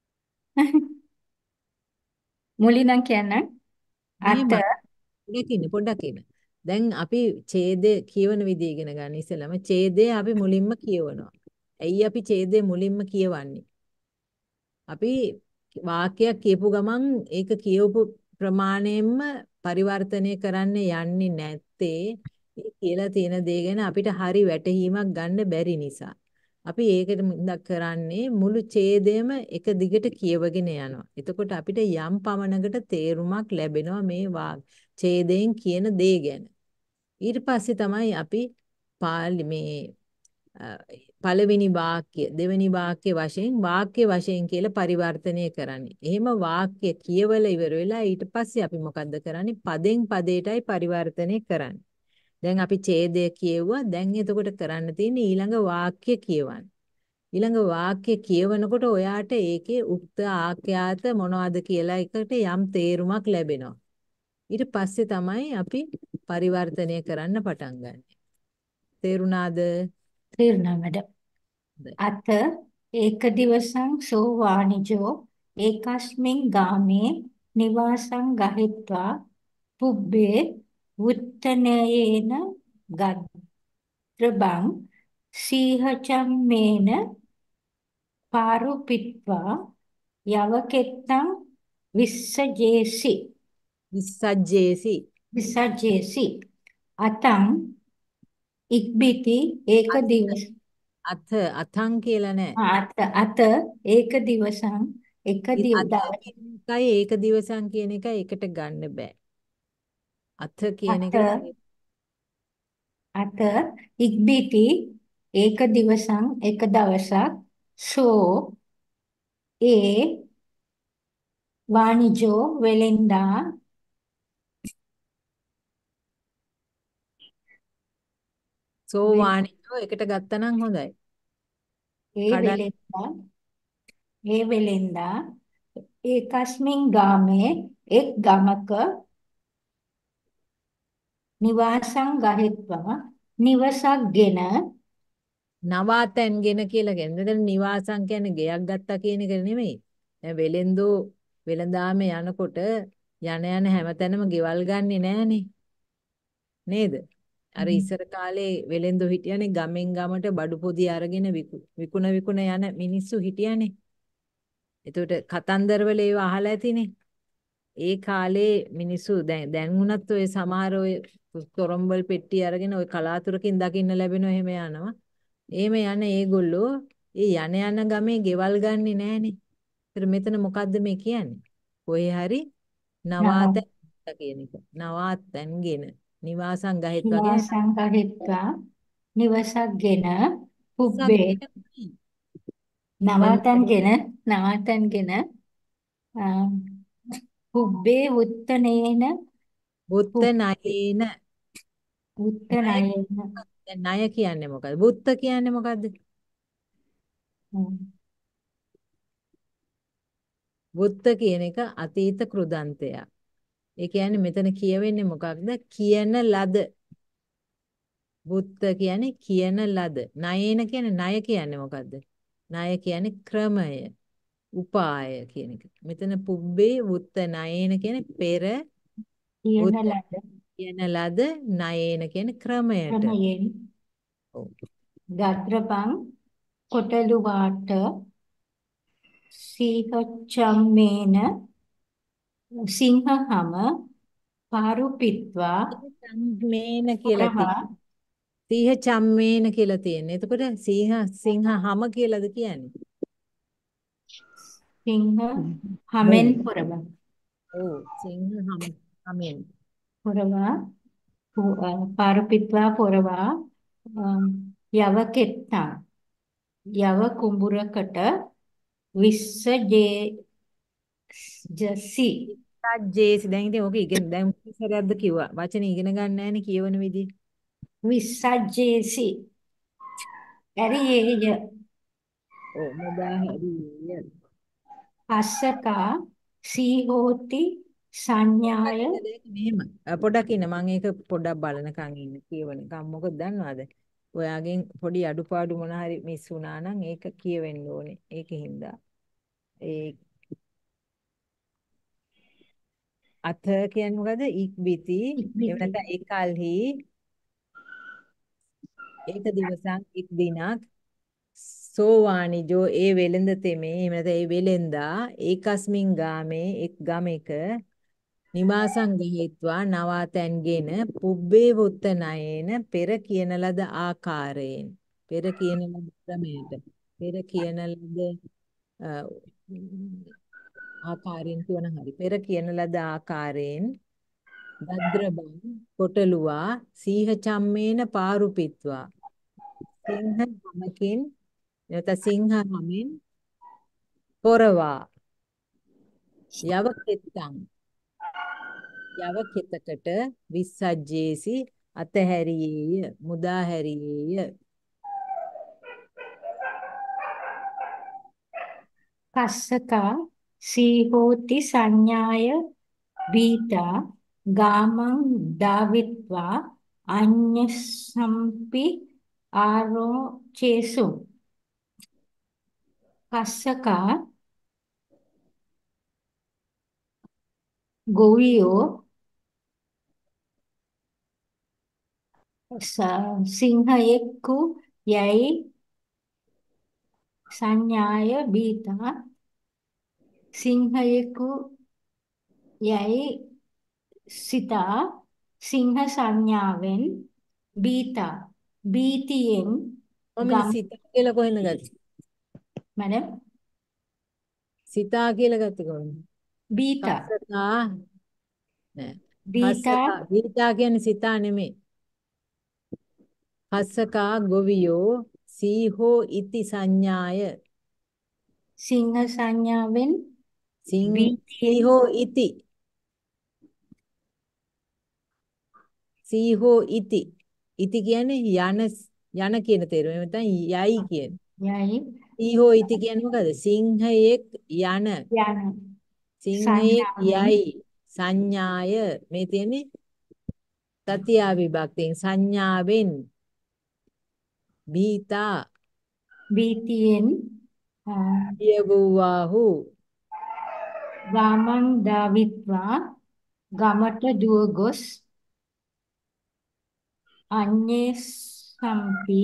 මුලින්නම් කියන්න අත පොඩ්ඩක් ඉන්න. දැන් අපි ඡේදය කියවන විදිය ඉගෙන ගන්න ඉස්සෙල්ලාම ඡේදය අපි මුලින්ම කියවනවා. ඇයි අපි ඡේදය මුලින්ම කියවන්නේ? අපි වාක්‍යයක් කියපු ගමන් ඒක කියවපු ප්‍රමාණයෙන්ම පරිවර්තනය කරන්න යන්නේ නැත්තේ ඒ කියලා තියෙන දේ ගැන අපිට හරි වැටහීමක් ගන්න බැරි නිසා. අපි ඒකට ඉඳක් කරන්නේ මුළු ඡේදයම එක දිගට කියවගෙන යනවා. එතකොට අපිට යම් පමණකට තේරුමක් ලැබෙනවා මේ ඡේදයෙන් කියන දේ ගැන. ඊට පස්සේ තමයි අපි පාලි මේ පළවෙනි වාක්‍ය දෙවෙනි වාක්‍ය වශයෙන් කියලා පරිවර්තනය කරන්නේ. එහෙම වාක්‍ය කියවල ඉවර වෙලා ඊට පස්සේ අපි මොකද්ද කරන්නේ? පදෙන් පදයටයි පරිවර්තනය කරන්නේ. දැන් අපි ඡේදය කියෙව්වා. දැන් එතකොට කරන්න තියෙන්නේ ඊළඟ වාක්‍ය කියවන්න. ඊළඟ වාක්‍ය කියවනකොට ඔයාට ඒකේ උක්ත ආඛ්‍යාත මොනවද කියලා එකට යම් තේරුමක් ලැබෙනවා. ඊට පස්සේ තමයි අපි පරිවර්තනය කරන්න පටන් ගන්න. තේරුණාද? තේරුණා මැඩම්. අත ඒක දිවසං සෝ වාණිජෝ ඒකස්මින් ගාමේ නිවාසං ගහිත්වා පුබ්බේ වුත්තනයේන ගද්‍රබං සීහචම්මේන පාරුපිත්වා යවකෙත්තං විස්සජේසි විසජ්ජේසි අතං ඉක්බිති ඒක දිවස අතං කියලා නෑ. අත ඒක දිවසං එක අත දවස් කියන එකයි ඒක දිවසන් කියන එකයි එකට ගන්න බෑ. අත කියන එක අත ඉක්බිති ඒක දිවසං එක දවසක් සෝ ඒ වාණිජෝ වෙලෙන්දා සෝවාණියෝ එකට ගත්තනම් හොඳයි. ඒ කඩන්න වෙලෙන්දා ඒකස්මින් ගාමේ එක් ගමක නිවාසං ගහිත්වා නිවසක්ගෙන නවාතැන්ගෙන කියලා කියන්නේ. එතන නිවාසං කියන්නේ ගෙයක් ගත්තා කියන එක නෙමෙයි. දැන් වෙලෙන්දෝ වෙලඳාමේ යනකොට යන හැමතැනම ගෙවල් ගන්නෙ නෑනේ. නේද? අර ඉස්සර කාලේ වෙලෙන්දෝ හිටියනේ ගමෙන් ගමට බඩු පොදි අරගෙන විකුණ යන මිනිස්සු හිටියනේ. එතකොට කතන්දරවල ඒව අහලා ඇතිනේ. ඒ කාලේ මිනිස්සු දැන් වුණත් ඔය සමහර ඔය තොරම්බල් පෙට්ටි අරගෙන ඔය කලාතුරකින් දකින්න ලැබෙනවා එහෙම යනවා. එහෙම යන ඒගොල්ලෝ ඒ යන ගමේ ගෙවල් ගන්නෙ නෑනේ. ඒතර මෙතන මොකද්ද මේ කියන්නේ? කොහේ හරි නවාතැන් කියන එක. නවාතැන්ගෙන නිවාසං ගහිත්වා කියන්නේ නිවාසං ගහිත්වා නිවසක්ගෙන පුබ්බේ නවාතැන්ගෙන පුබ්බේ උත්තනේන බුත්ත ණයේන උත්තනයේන දැන් ණය කියන්නේ මොකද්ද? බුත්ත කියන්නේ මොකද්ද? බුත්ත කියන එක අතීත කෘදන්තයක්. ඒ කියන්නේ මෙතන කියවෙන්නේ මොකක්ද? කියන ලද. බුත්ත කියන්නේ කියන ලද. ණයේන කියන්නේ ණය කියන්නේ මොකද්ද? ණය කියන්නේ ක්‍රමය, උපාය කියන එක. මෙතන පුබ්බේ වුත්ත ණයේන කියන්නේ පෙර කියන වුත්ත ලද කියන ලද ණයේන කියන්නේ ක්‍රමයට. ක්‍රමයෙන් ඔව්. ගද්‍රපං කොටලුවාට සීහච්ඡම්මේන සිංහහම පාරුපිත්වා මේන කියලා පොරවා සීහ චම්මේන කියලා තියෙන්නේ. එතකොට සිංහ හම කියලාද කියන්නේ? සිංහ හමෙන් පොරවා ඔව් සිංහ හමෙන්. පොරවා පාරුපිත්වා පොරවා යවකෙත්තං යව කුඹුරකට විස්සජේසි සජ්ජේසි දැන් ඉතින් ඕක ඉගෙන දැන් සරයක්ද කිව්වා. වචනේ ඉගෙන ගන්න නැහැනේ කියවන විදිහ. විස්සජ්ජේසි ඇරියේය ඔව් මුදා හැරිය. පස්සකා සීහෝති සංඥාය මෙහෙම පොඩක් ඉන්න මම ඒක පොඩක් බලනකන් ඉන්න කියවනකම් මොකද දන්නවද? ඔයාගෙන් පොඩි අඩුපාඩු මොන හරි මිස් වුණා නම් ඒක කියවෙන්න ඕනේ. ඒකින්ද ඒ අත කියන්නේ මොකද? ඉක්බිති. එහෙම ඉක්බිති නැත්නම් ඒ කල්හි ඒක දිවසක් එක් දිනක් සෝවාණිජෝ ඒ වෙළඳ තෙමේ එහෙම නැත්නම් ඒ වෙළෙන්දා ඒකස්මින් ගාමේ එක් ගමක නිවාසං ගහිත්වා නවාතැන්ගෙන පුබ්බේ වුත්ත ණයේන පෙර කියන ලද ආකාරයෙන් පෙර කියන ලද ක්‍රමයට පෙර කියන ලද ආකාරයෙන් කියවන හරි. පෙර කියන ලද ආකාරයෙන් භද්‍රබං කොටලුවා සීහ චම්මේන පාරුපිත්වා සිංහ හමකින් නැත සිංහ හමින් පොරවා යව කෙත්තං යව කෙතකට විස්සජ්ජේසි අතහැරියේය මුදා හැරියේය. කස්සකා සීහෝති සංඥාය බීතා ගාමං දාවිත්වා අඤ්ඤසම්පි ආරෝචේසු. කස්සකා ගොවියෝ සිංහයෙකු යැයි සංඥාය බීතා සිංහයෙකු යැයි සිතා සිංහ සංඥාවෙන් බීතා බීතියෙන් මම ගම් සිතා කියලා කොහෙන්ද ගත්තේ? මැඩම් සිතා කියලා ගත්තේ කොහෙන්ද? බීතා කස්සකා නෑ. බීතා කස්සකා බීතා කියන්නේ සිතා නෙමෙයි. කස්සකා ගොවියෝ සීහෝ ඉති සංඥාය සිංහ සංඥාවෙන් බීතියෙන් සීහෝ ඉති සීහෝ ඉති ඉති කියන්නේ යන කියන තේරුම. එහෙම නැත්නම් යයි කියන. යයි සීහෝ ඉති කියන්නේ මොකද? සිංහයෙක් යන යන සිංහයෙක් සංඥාවෙන් යයි සංඥාය මේ තියෙන්නේ තතියා විභක්තියෙන් සංඥාවෙන් බීතා බීතියෙන් යවුවාහු ගාමං දාවිත්වා ගමට දුව ගොස් අඤ්ඤේ සම්පි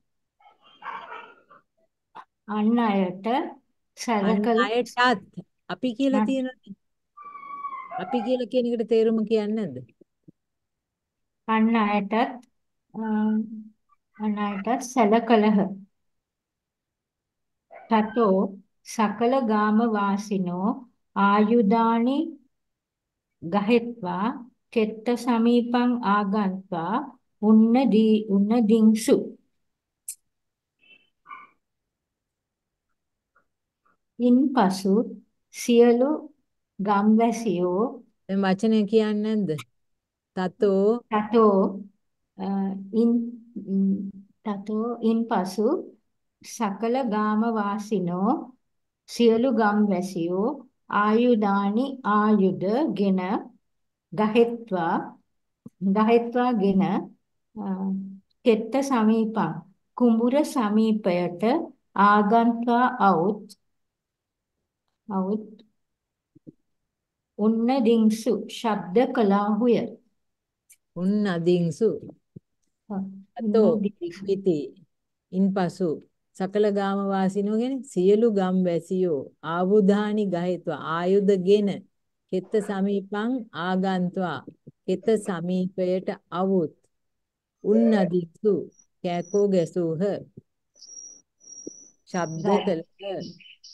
අන් අයට අන් සැලකල අයටත් අපි කියලා තියෙනවා. අපි කියලා කියන එකට තේරුම කියන්නේ නැද්ද? අන් අයටත් අන් අයටත් සැලකලහ. තතෝ සකල ගාම වාසිනෝ ආයුධානි ගහෙත්වා කෙත්ත සමීපං ආගන්ත්වා උන්නදින්සු. ඉන්පසු සියලු ගම්වැසියෝ මේ වචනය කියන්නේ නැද්ද? තතෝ තතෝ ඉන් තතෝ ඉන්පසු සකල ගාම වාසිනෝ සියලු ගම්වැසියෝ ආයුධානි ආයුධ ගහෙත්වාගෙන කෙත්ත සමීපං කුඹුර සමීපයට ආගන්ත්වා අවුත් උන්නදින්සු ශබ්ද කළාහුය. උන්නදින්සු අතෝ උන්නදින්සු ඉති ඉන්පසු සකල ගාම වාසිනෝ කියන්නේ සියලු ගම් වැසියෝ ආවුධානි ගහිත්වා ආයුධගෙන කෙත්ත සමීපං ආගන්ත්වා කෙත සමීපයට අවුත් උන්නදිසු කෑකෝ ගැසූහ ශබ්ද කළහ.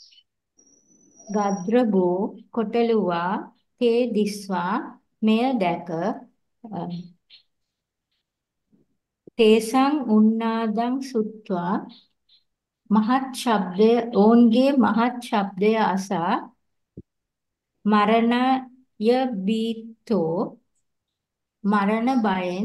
ගද්‍රබෝ කොටලුවා තේ දිස්වා මෙය දැක තේසං උන්නාදං සුත්වා මහත් ශබ්දය ඔවුන්ගේ මහත් ශබ්දය අසා මරණය බීතෝ මරණ බයෙන්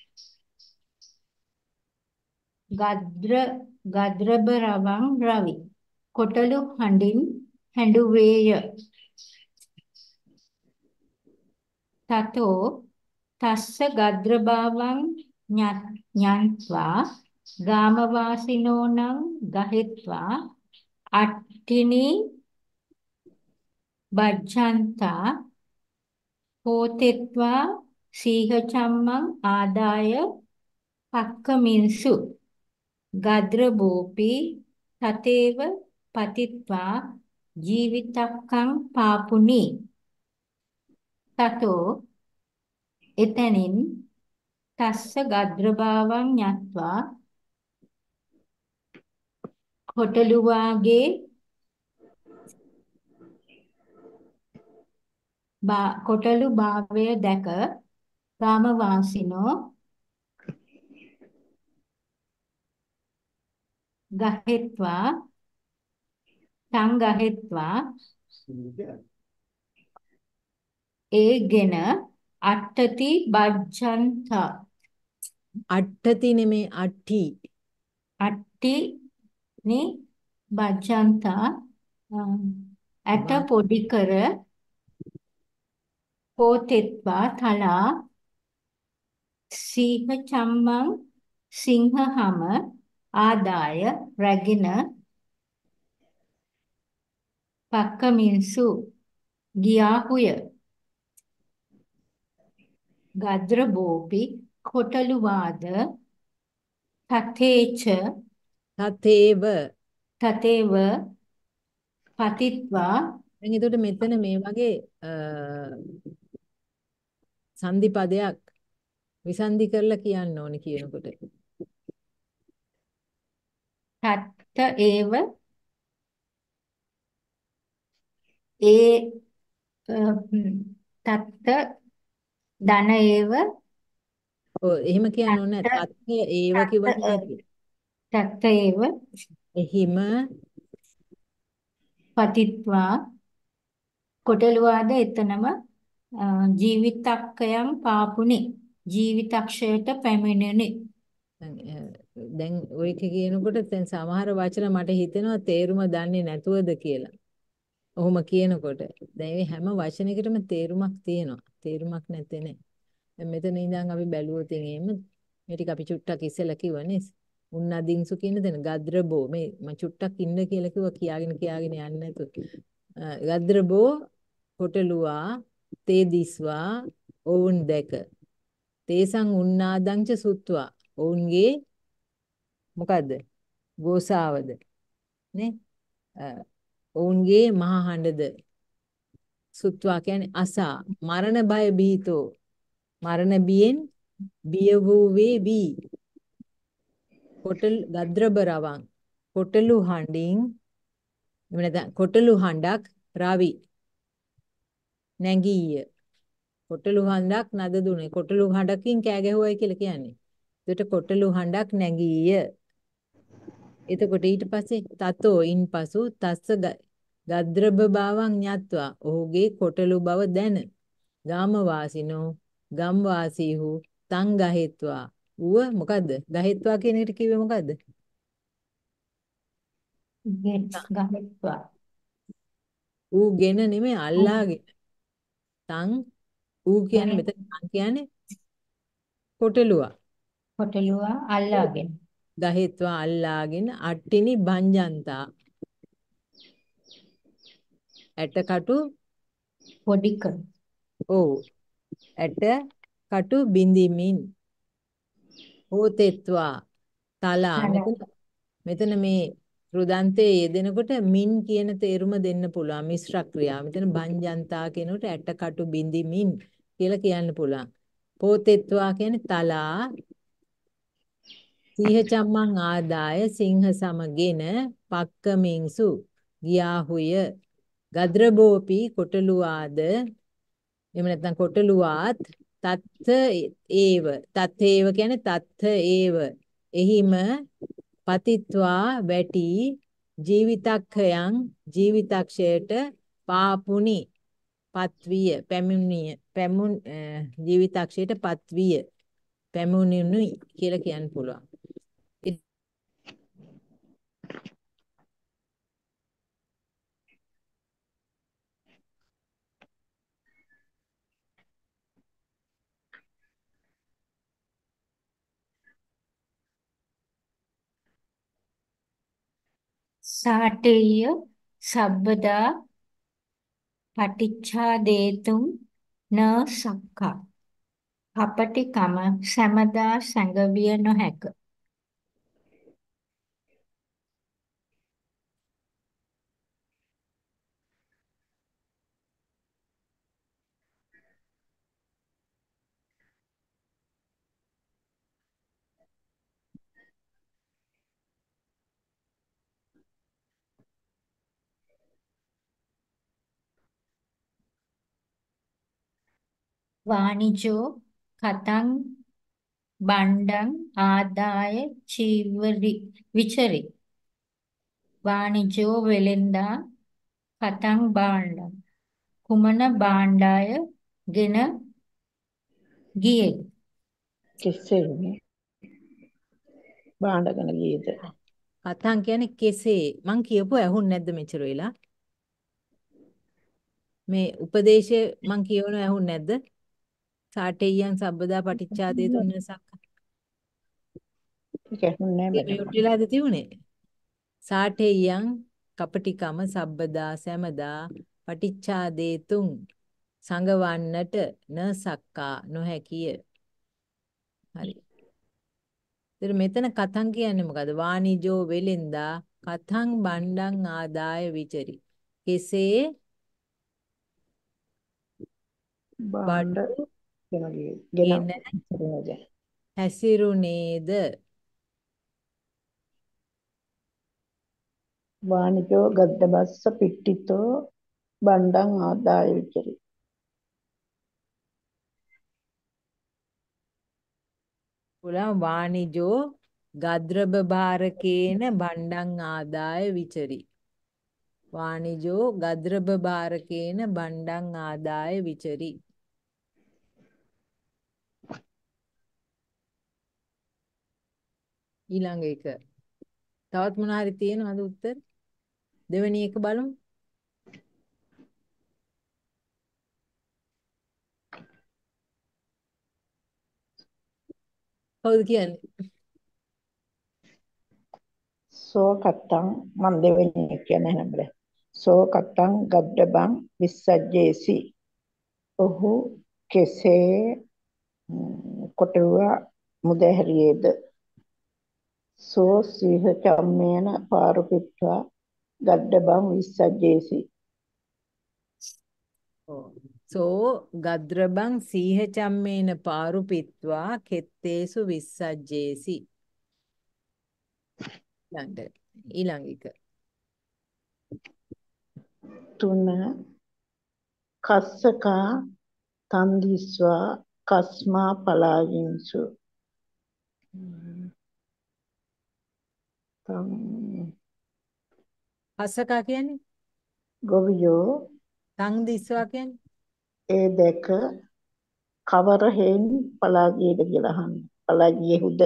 ගද්‍රබරවං රවි කොටලු හඬින් හැඬුවේය. තතෝ තස්ස ගද්‍රභාවං ඤත්වා ගාමවාසිනෝනං ගහෙත්වා අට්ඨිනි බජ්ජන්තා හෝතෙත්වා සීහචම්මං ආදාය පක්කමින්සු ගද්‍රබෝපි තතේව පතිත්වා ජීවිතක්කං පාපුනි. තතෝ එතනින් තස්ස ගද්‍රභාවං ඤත්වා කොටලුවාගේ කොටලු භාවය දැක ග්‍රාමවාසීනෝ ගහෙත්වා සංගහෙත්වා ඒගෙන අට්ඨති බජ්ජන්තා අට්ඨති නෙමේ අට්ඨි. අට්ටි නි බජ්ජන්තා ඇට පොඩි කර පෝතෙත්වා තලා සීහ චම්මං සිංහහම ආදාය රැගෙන පක්කමින්සු ගියාහුය. ගද්‍ර බෝපි කොටලුවාද තතේච තතේව. තතේව පතිත්වා දැන් එතකොට මෙතන මේ වගේ සංදි පදයක් විසන්ධි කරලා කියන්න ඕනේ කියනකොට. තත්ත ඒව ඒ තත්ත ධන ඒව ඔව් එහෙම කියන්න ඕනේ නැහැ. තත්ත්‍ය ඒව කිව්වට නැති. තත්ත ඒව එහිම පතිත්වා කොටලුවාද එතනම ජීවිතක්කයන් පාපුනි ජීවිතක්ෂයට පැමිණෙනි. දැන් ඔය කියනකොට දැන් සමහර වචන මට හිතෙනවා තේරුම දන්නේ නැතුවද කියලා. ඔහොම කියනකොට දැන් මේ හැම වචනයකටම තේරුමක් තියෙනවා. තේරුමක් නැත්තේ නෑ. දැන් මෙතන ඉඳන් අපි බැලුවොත් එහෙම මේ ටික අපි චුට්ටක් ඉස්සෙල්ලා කිව්වනේ. උන්නදින්සු කියන දෙන ගද්‍රබෝ මේ මම චුට්ටක් ඉන්න කියලා කිව්වා කියාගෙන යන්නේ නැතුව. ගද්‍රබෝ කොටලුවා තේ දිස්වා ඔවුන් දැක තේසං උන්නාදංච සුත්වා ඔවුන්ගේ මොකද්ද ගෝසාවද නේ ඔවුන්ගේ මහා හඬද සුත්වා කියන්නේ අසා මරණ බය බීතෝ මරණ බියෙන් බිය වූ වේවි කොටල් ගද්‍රබරවං කොටලු හඬින් එමෙන්න කොටලු හඬක් රවි නැගීය කොටලු හඬක් නද දුනේ කොටලු හඬකින් කෑ ගැහුවයි කියලා කියන්නේ. ඒකට කොටලු හඬක් නැගීය. එතකොට ඊට පස්සේ තතෝ ඉන්පසු තස්ස ගද්‍රබ බවං ඤත්වා ඔහුගේ කොටලු බව දැන ගාම වාසිනෝ ගම් වාසීහු තං ගහෙත්වා ඌව මොකද්ද ගහෙත්වා කියන එකට කිව්වේ මොකද්ද ගහෙත්වා ඌ ගෙන නෙමෙයි අල්ලාගෙන තං ඌ කියන්නේ මෙතන තං කියන්නේ කොටලුවා කොටලුවා අල්ලාගෙන ගහෙත්වා අල්ලාගෙන අට්ටිනි බංජන්තා ඇටකටු පොඩි කර ඔව් ඇට කටු බින්දිමින් හෝතෙත්වා තලා මෙතන මේ රුදන්තේ යෙදෙනකොට මින් කියන තේරුම දෙන්න පුළුවන් මිශ්‍ර ක්‍රියාව. මෙතන බංජන්තා කියනකොට ඇට කටු බින්දිමින් කියලා කියන්න පුළුවන්. හෝතෙත්වා කියන්නේ තලා සිංහ චම්මං ආදාය සිංහ සමගෙන පක්කමින්සු ගියාහුය ගද්‍රබෝපි කොටලුවාද එහෙම නැත්නම් කොටලුවාත් තත්ත ඒව කියන්නේ තත්ත ඒව එහිම පතිත්වා වැටි ජීවිතක්ඛයන් ජීවිතක්ෂයට පාපුනි පත්විය පැමුණිය ජීවිතක්ෂයට පත්විය පැමුණුනි කියලා කියන්න පුළුවන්. සාටේය සබ්බදා පටිච්චාදේතුම් න සක්කා අපටිකම සමදා සැඟවිය නොහැක. වාණිජෝ කතං බණ්ඩං ආදාය විචරි. වාණිජෝ වෙලෙන්දා කතං බාණ්ඩං කුමන භාණ්ඩය ගෙන ගියේ. කෙසේනේ බාණ්ඩගෙන ගියේද? කතං කියන්නේ කෙසේ. මං කියපුව ඇහුන් නැද්ද මෙච්චර වෙලා? මේ උපදේශය මං කියවන ඇහුන් නැද්ද? සාටේයන් සබ්බදා පටිච්චාදේ තුන්නසක්. ඒක ඇහුන්නේ ඒ නැහැ මියුට් මට. වෙලාද තියුනේ? සාටේයන් කපටිකම සබ්බදා සෑමදා පටිච්චාදේ තුන් සංගවන්නට න සක්කා නොහැකිය. හරි. ඉතින් මෙතන කතං කියන්නේ මොකද්ද? වාණිජෝ වෙලෙන්දා කතං බණ්ඩං ආදාය විචරි. කෙසේ බාණ්ඩ බඩු ගෙන ගියේ. ගෙන ගෙන හැසිරුණේද? වාණිජෝ ගද්දබස්ස පිට්ටිතෝ බණ්ඩං ආදාය විචරි. පුලා වාණිජෝ ගද්‍රබ භාරකේන බණ්ඩං ආදාය විචරි. වාණිජෝ ගද්‍රබ භාරකේන බණ්ඩං ආදාය විචරි. ඊළඟ එක. තවත් මොන හරි තියෙනවද උත්තර? දෙවෙනි එක බලමු. කවුද කියන්නේ? සෝ කත්තං මන් දෙවෙනි එක කියන්නේ නැහැ. සෝ කත්තං ගද්දබං විස්සජ්ජේසි. ඔහු කෙසේ කොටුව මුදහැරියේද? සෝ සීහ චම්මේන පාරුපිත්වා ගද්දබං විස්සජ්ජේසි. සෝ ගද්‍රබං සීහ චම්මේන පාරුපිත්වා කෙත්තේසු විස්සජ්ජේසි. ඊළඟ එක. තුන කස්සකා තන්දිස්වා කස්මා පලායින්සු. හසකා කියන්නේ? ගොවියෝ තං දිස්වා කියන්නේ? ඒ දැක කවර හේන් පලා ගියේද කියලා අහන්නේ. පලා ගියේහුද?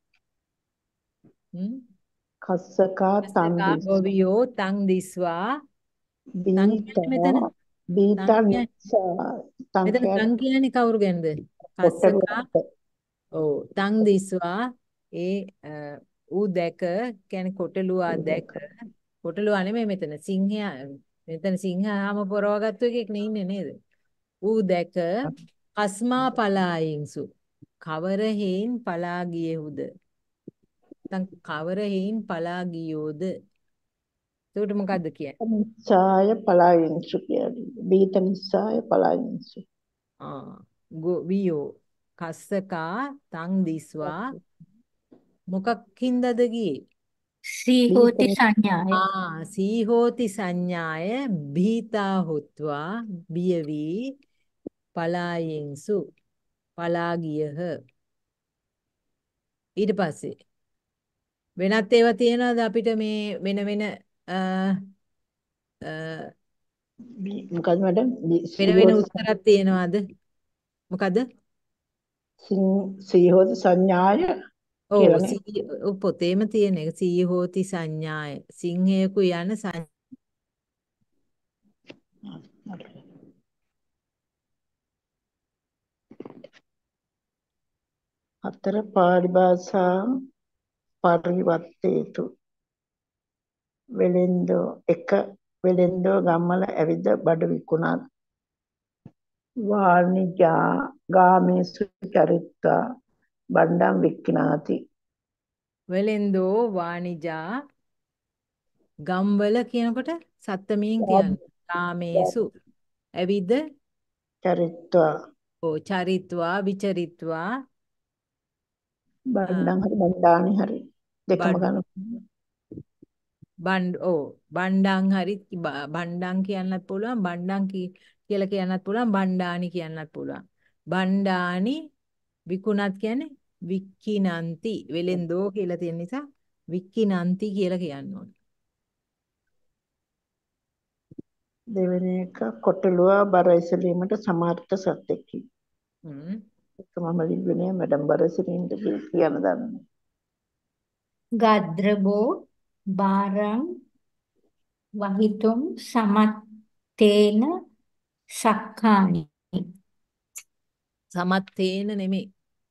කස්සකා හසකා තන්දිස්වා ගොවියෝ තං දිස්වා. තං කියන්නේ මෙතන? බීතා තං බීතා කියන්නේ නිසා මෙතන සංඛ්‍යාත තං කියන්නේ කවුරු ගැනද? කස්සකා. කොටලුවට ඔව් තං දිස්වා ඒ ඌ දැක කියන්නේ කොටලුවා දැක. කොටලුවා නෙමෙයි මෙතන සිංහයා. මෙතන සිංහයාම පොරවගත්තු එකෙක් නේ ඉන්නේ නේද? ඌ දැක කස්මා පලායින්සු කවර හේන් පලා ගියේහුද? නැත්නම් කවර හේන් පලා ගියෝද? එතකොට මොකද්ද කියන්නේ? නිසාය පලායින්සු කියන්නේ. බීත නිසාය පලායින්සු. ගොවියෝ කස්සකා තං දිස්වා මොකක්ින්දද ගියේ? බීත සීහෝති සංඥාය. සීහෝති සංඥාය භීතා හොත්වා බියවි පලායින්සු පලා ගියහ. ඊට පස්සේ වෙනත් ඒවා තියෙනවද අපිට මේ වෙන වෙන මොකද මැඩම් වෙන වෙන උත්තරක් තියෙනවද? මොකද? සීහෝත සංඥාය ඔව් කියලානේ. පොතේම තියෙන එක සීහෝති සංඥාය සිංහයකු යන හතර පාලි භාෂා පරිවර්තේතු වෙලෙන්දෝ එක වෙලෙන්දෝ ගම්වල ඇවිද බඩු විකුණත් වාණිජා ගාමේසු චරිත්වා බණ්ඩම් වික්ඛිනාති. වෙලෙන්දෝ වාණිජා ගම්වල කියනකොට සත්තමින් කියන්නේ කාමේසු ඇවිද චරිත්වා චරිත්වා විචරිත්වා බණ්ඩම් හරි බණ්ඩානි හරි දෙකම ගන්න. බණ්ඩං හරි බණ්ඩං කියන්නත් පුළුවන් බණ්ඩං කියලා කියන්නත් පුළුවන් බණ්ඩානි කියන්නත් පුළුවන්. බණ්ඩානි විකුණත් කියන්නේ වික්කිනන්ති. වෙලෙන්දෝ කියලා තියෙන නිසා වික්කිනන්ති කියලා කියන්න ඕනේ. දෙවෙනි එක කොටලුවා බර එසවීමට සමර්ථ සතෙකි. හ්ම්. ඒක මම ලිව්වේ මැඩම් බරසිරින්ට කියන්න දන්නේ. ගද්‍රබෝ බාරං වහිතුම් සමත්තේන සක්කානි. සමත්තේන නෙමෙයි.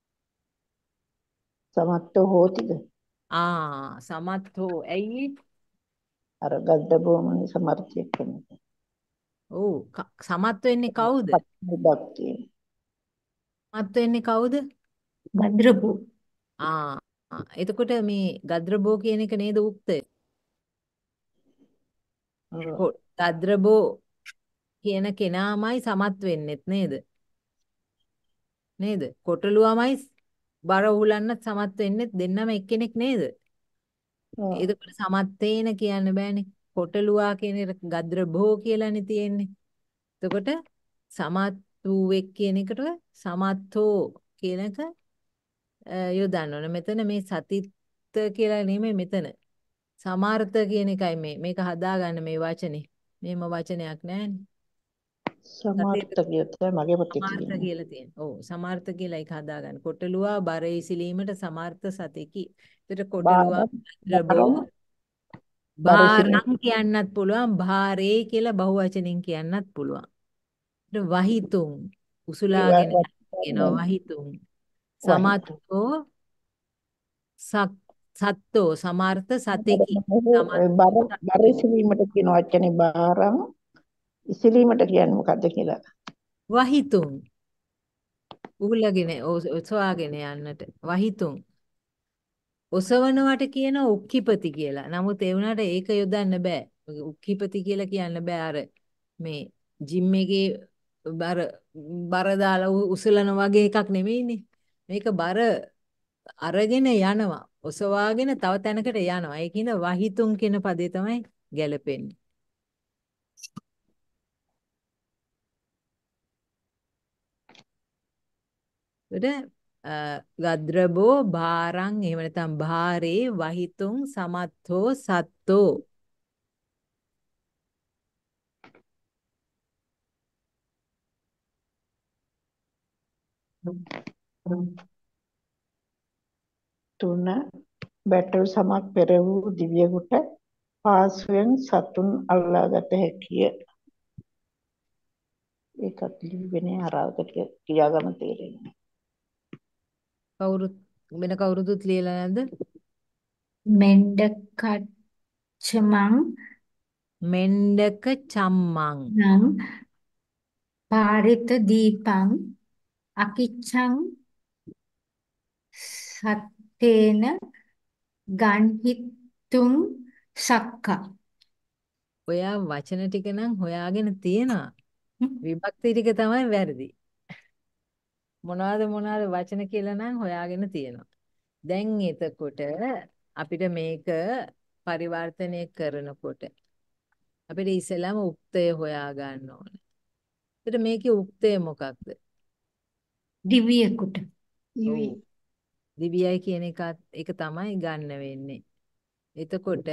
සමත්ත හෝතිද? සමත්තෝ. ඇයි? අර ගද්දබෝමනේ සමර්ථයක් වෙනවා. ඔව්. සමත් වෙන්නේ කවුද? විභක්තිය. සමත් වෙන්නේ කවුද? ගද්‍රබෝ. එතකොට මේ ගද්‍රබෝ කියන එක නේද උක්තය? ගද්‍රබෝ කියන කෙනාමයි සමත් වෙන්නෙත් නේද? නේද? කොටලුවමයි බර උහුලන්නත් සමත් වෙන්නෙත් දෙන්නම එක්කෙනෙක් නේද? එතකොට සමත්තේන කියන්න බෑනේ. කොටලුවා කියන එක ගද්‍රබෝ කියලානේ තියෙන්නේ. එතකොට සමත් වූෙක් කියන එකට සමත්තෝ කියන එක යොදන්න ඕන. මෙතන මේ සතිත්ත කියලා නෙමෙයි මෙතන. සමාර්ථ කියන එකයි මේක හදාගන්න මේ වචනේ. මේම වචනයක් නැහැනේ. සමර්ථ කියතේ මගේ පොතේ සමාර්ථ තියෙනවා. කියලා තියෙනවා. ඔව් සමාර්ථ කියලා ඒක හදාගන්න. කොටලුවා බරේ සිලීමට සමාර්ථ සතෙකි. ඒතර කොටලුවා ද්‍රබෝ භාරං කියන්නත් පුළුවන්. භාරේ කියලා බහුවචනෙන් කියන්නත් පුළුවන්. ඒතර වහිතුම් උසුලාගෙන කියනවා වහිතුම්. සමත්තෝ සත්තෝ සමාර්ථ සතෙකි. බර ඉසිලීමට කියන වචනේ බාරම් ඉසිලීමට කියන්නේ මොකද්ද කියලා. වහිතුම් උහුලගෙන ඔසවාගෙන යන්නට වහිතුම් ඔසවනවට කියන උක්කිපති කියලා. නමුත් ඒ වුණාට ඒක යොදන්න බෑ. උක්කිපති කියලා කියන්න බෑ. අර මේ ජිම් එකේ බර දාලා උසලන වගේ එකක් නෙමෙයිනේ. මේක බර අරගෙන යනවා. ඔසවාගෙන තව තැනකට යනවා. ඒකින්ද වහිතුම් කියන පදේ තමයි ගැලපෙන්නේ. ගද්‍රබෝ භාරං එහෙම නැත්නම් භාරේ වහිතුම් සමත්තෝ සත්තෝ. තුන බැටල් සමක් පෙර වූ දිව්‍යකුට පාස්වෙන් සතුන් අල්ලාගත හැකිය. ඒකත් ලිව්වනේ අරකට කියාගන්න තේරෙන්නේ. වෙන කවුරුදුත් ලියලා නැද්ද? මෙණ්ඩකච්චමං මෙණ්ඩක චම්මං නම් පාරිත දීපං අකිච්ඡං සත්තේන ගන්හිතුං සක්කා. ඔයා වචන ටික නම් හොයාගෙන තියෙනවා. විභක්ති ටික තමයි වැරදි. මොනවාද වචන කියලා නම් හොයාගෙන තියෙනවා. දැන් එතකොට අපිට මේක පරිවර්තනය කරනකොට අපිට ඉස්සෙල්ලාම උක්තය හොයා ගන්න ඕනේ. ඒතර මේකේ උක්තය මොකක්ද? දිව්‍යකුට. ඔව්. දිව්‍යයි කියන එක තමයි ගන්න වෙන්නේ. එතකොට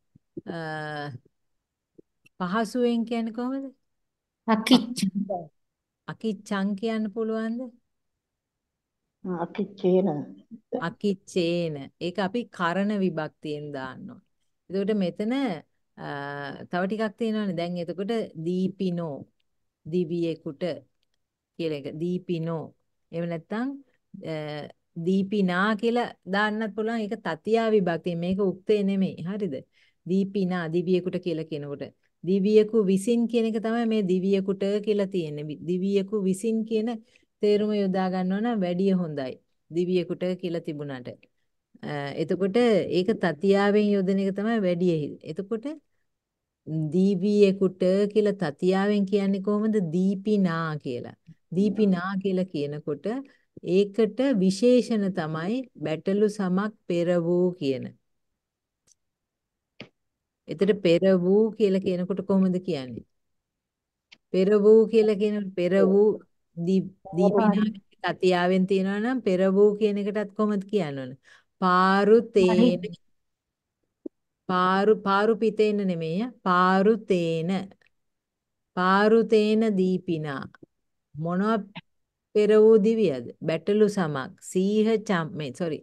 පහසුවෙන් කියන්නේ කොහොමද? අකිච්ඡං. අකිච්ඡං කියන්න පුළුවන්ද? අකිච්චේන. අකිච්චේන. ඒක අපි කරණ විභක්තියෙන් දාන්න ඕනේ. එතකොට මෙතන තව ටිකක් තියෙනවානේ. දැන් එතකොට දීපිනෝ දිවියෙකුට කියලා එක දීපිනෝ. එහෙම නැත්නම් දීපිනා කියලා දාන්නත් පුළුවන්. ඒක තතියා විභක්තිය. මේක උක්තේ නෙමෙයි. හරිද? දීපිනා දිවියෙකුට කියලා කියනකොට දිවියෙකු විසින් කියන එක තමයි මේ දිවියෙකුට කියලා තියෙන්නේ. දිවියෙකු විසින් කියන තේරුම යොදා ගන්නවා නම් වැඩි හොඳයි. දිවියෙකුට කියලා තිබුණාට. එතකොට ඒක තතියාවෙන් යොදන එක තමයි වැඩි. එතකොට දීවියෙකුට කියලා තතියාවෙන් කියන්නේ කොහොමද? දීපිනා කියලා. දීපිනා කියලා කියනකොට ඒකට විශේෂණ තමයි බැටළු සමක් පෙර වූ කියන. එතකොට පෙර වූ කියලා කියනකොට කොහොමද කියන්නේ? පෙර වූ කියලා කියනකොට පෙර වූ දීපිනා පාරි කතියාවෙන් තියෙනවා නම් පෙර වූ කියන එකටත් කොහොමද කියන්න ඕන? පාරු පාරි තේන පාරු පිතේන නෙමෙයි පාරු තේන දීපිනා මොනවා පෙර වූ දිවියද? බැටළු සමක් සීහ චම්මේ සෝරි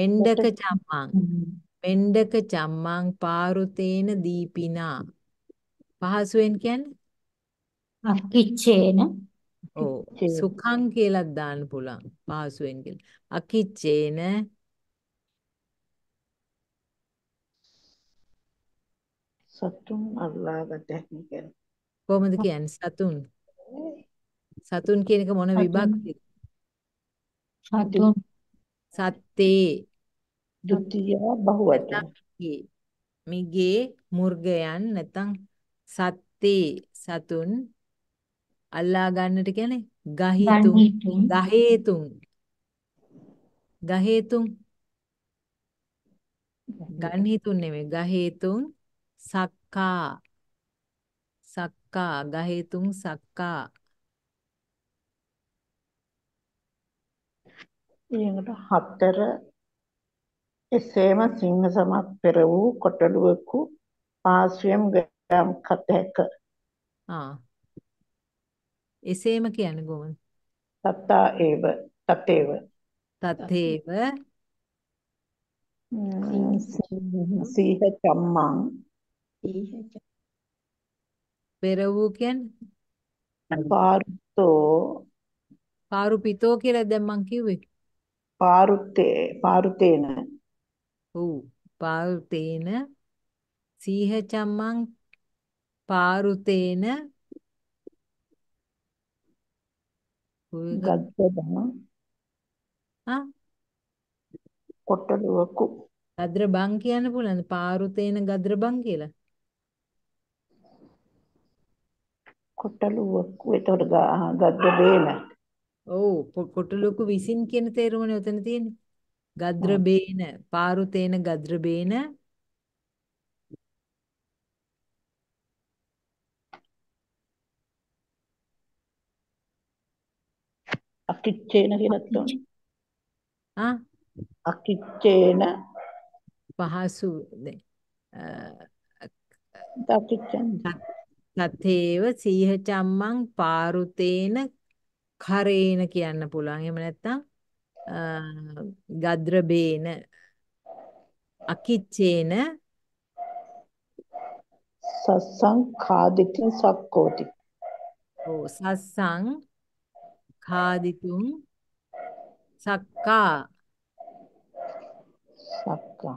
මෙණ්ඩක චම්මං පාරු තේන දීපිනා පහසුවෙන් කියන්නේ අකිච්චේන ඔව් සුඛං කියලා දාන්න පුළුවන් පහසුවෙන් කියලා. අකිච්චේන සතුන් අල්ලාගත හැකි කියන්නේ. කොහොමද කියන්නේ සතුන් කියන එක මොන සතුන් විභක්තියද? සතුන් සත්තේ ဒုတိယ බහුවචන. නැත්නම් මිගේ මුර්ගයන් නැත්නම් සත්තේ සතුන් අල්ලා ගන්නට කියන්නේ ගහිතුන් ගන්හිතුන් ගහේතුන් ගහේතුන් ගන්හිතුන් නෙමෙයි ගහේතුන් සක්කා ගහේතුන් සක්කා ඊළඟට හතර එසේම සිංහ සමක් පෙර වූ කොටලුවෙකු පාර්ශ්වයෙන් ගම් කත හැක. ආ එසේම කියන්නේ කොහොමද? තත්තා ඒව තතේව තතේව සීහ චම්මං පෙර වූ කියන්නේ පාරුතෝ පාරු පිතෝ කියලා දැන් මං කිව්වේ. පාරුතේන ඔව් පාරුතේන සීහ චම්මං පාරුතේන ගද්දබන ආ කොටලුවෙකු ගද්‍ර බං කියන්න පුළුවන්ද? පාරුතේන ගද්‍ර බං කියලා. කොටලුවෙකු එතකොට ගද්ද බේන ඔව් කොටලොකු විසින් කියන තේරුමනේ උතන තියෙන්නේ. ගද්‍ර බේන පාරුතේන ගද්‍ර බේන අකිච්චේන කියලත් තෝනේ. ආ අකිච්චේන පහසු අකිච්චන් තතේව සීහ චම්මං පාරුතේන කරේන කියන්න පුළුවන්. එහෙම නැත්නම් ගද්‍ර බේන අකිච්චේන සස්සං ખાදිතින් සක්කෝති. සස්සං खादितुं සක්කා සක්කා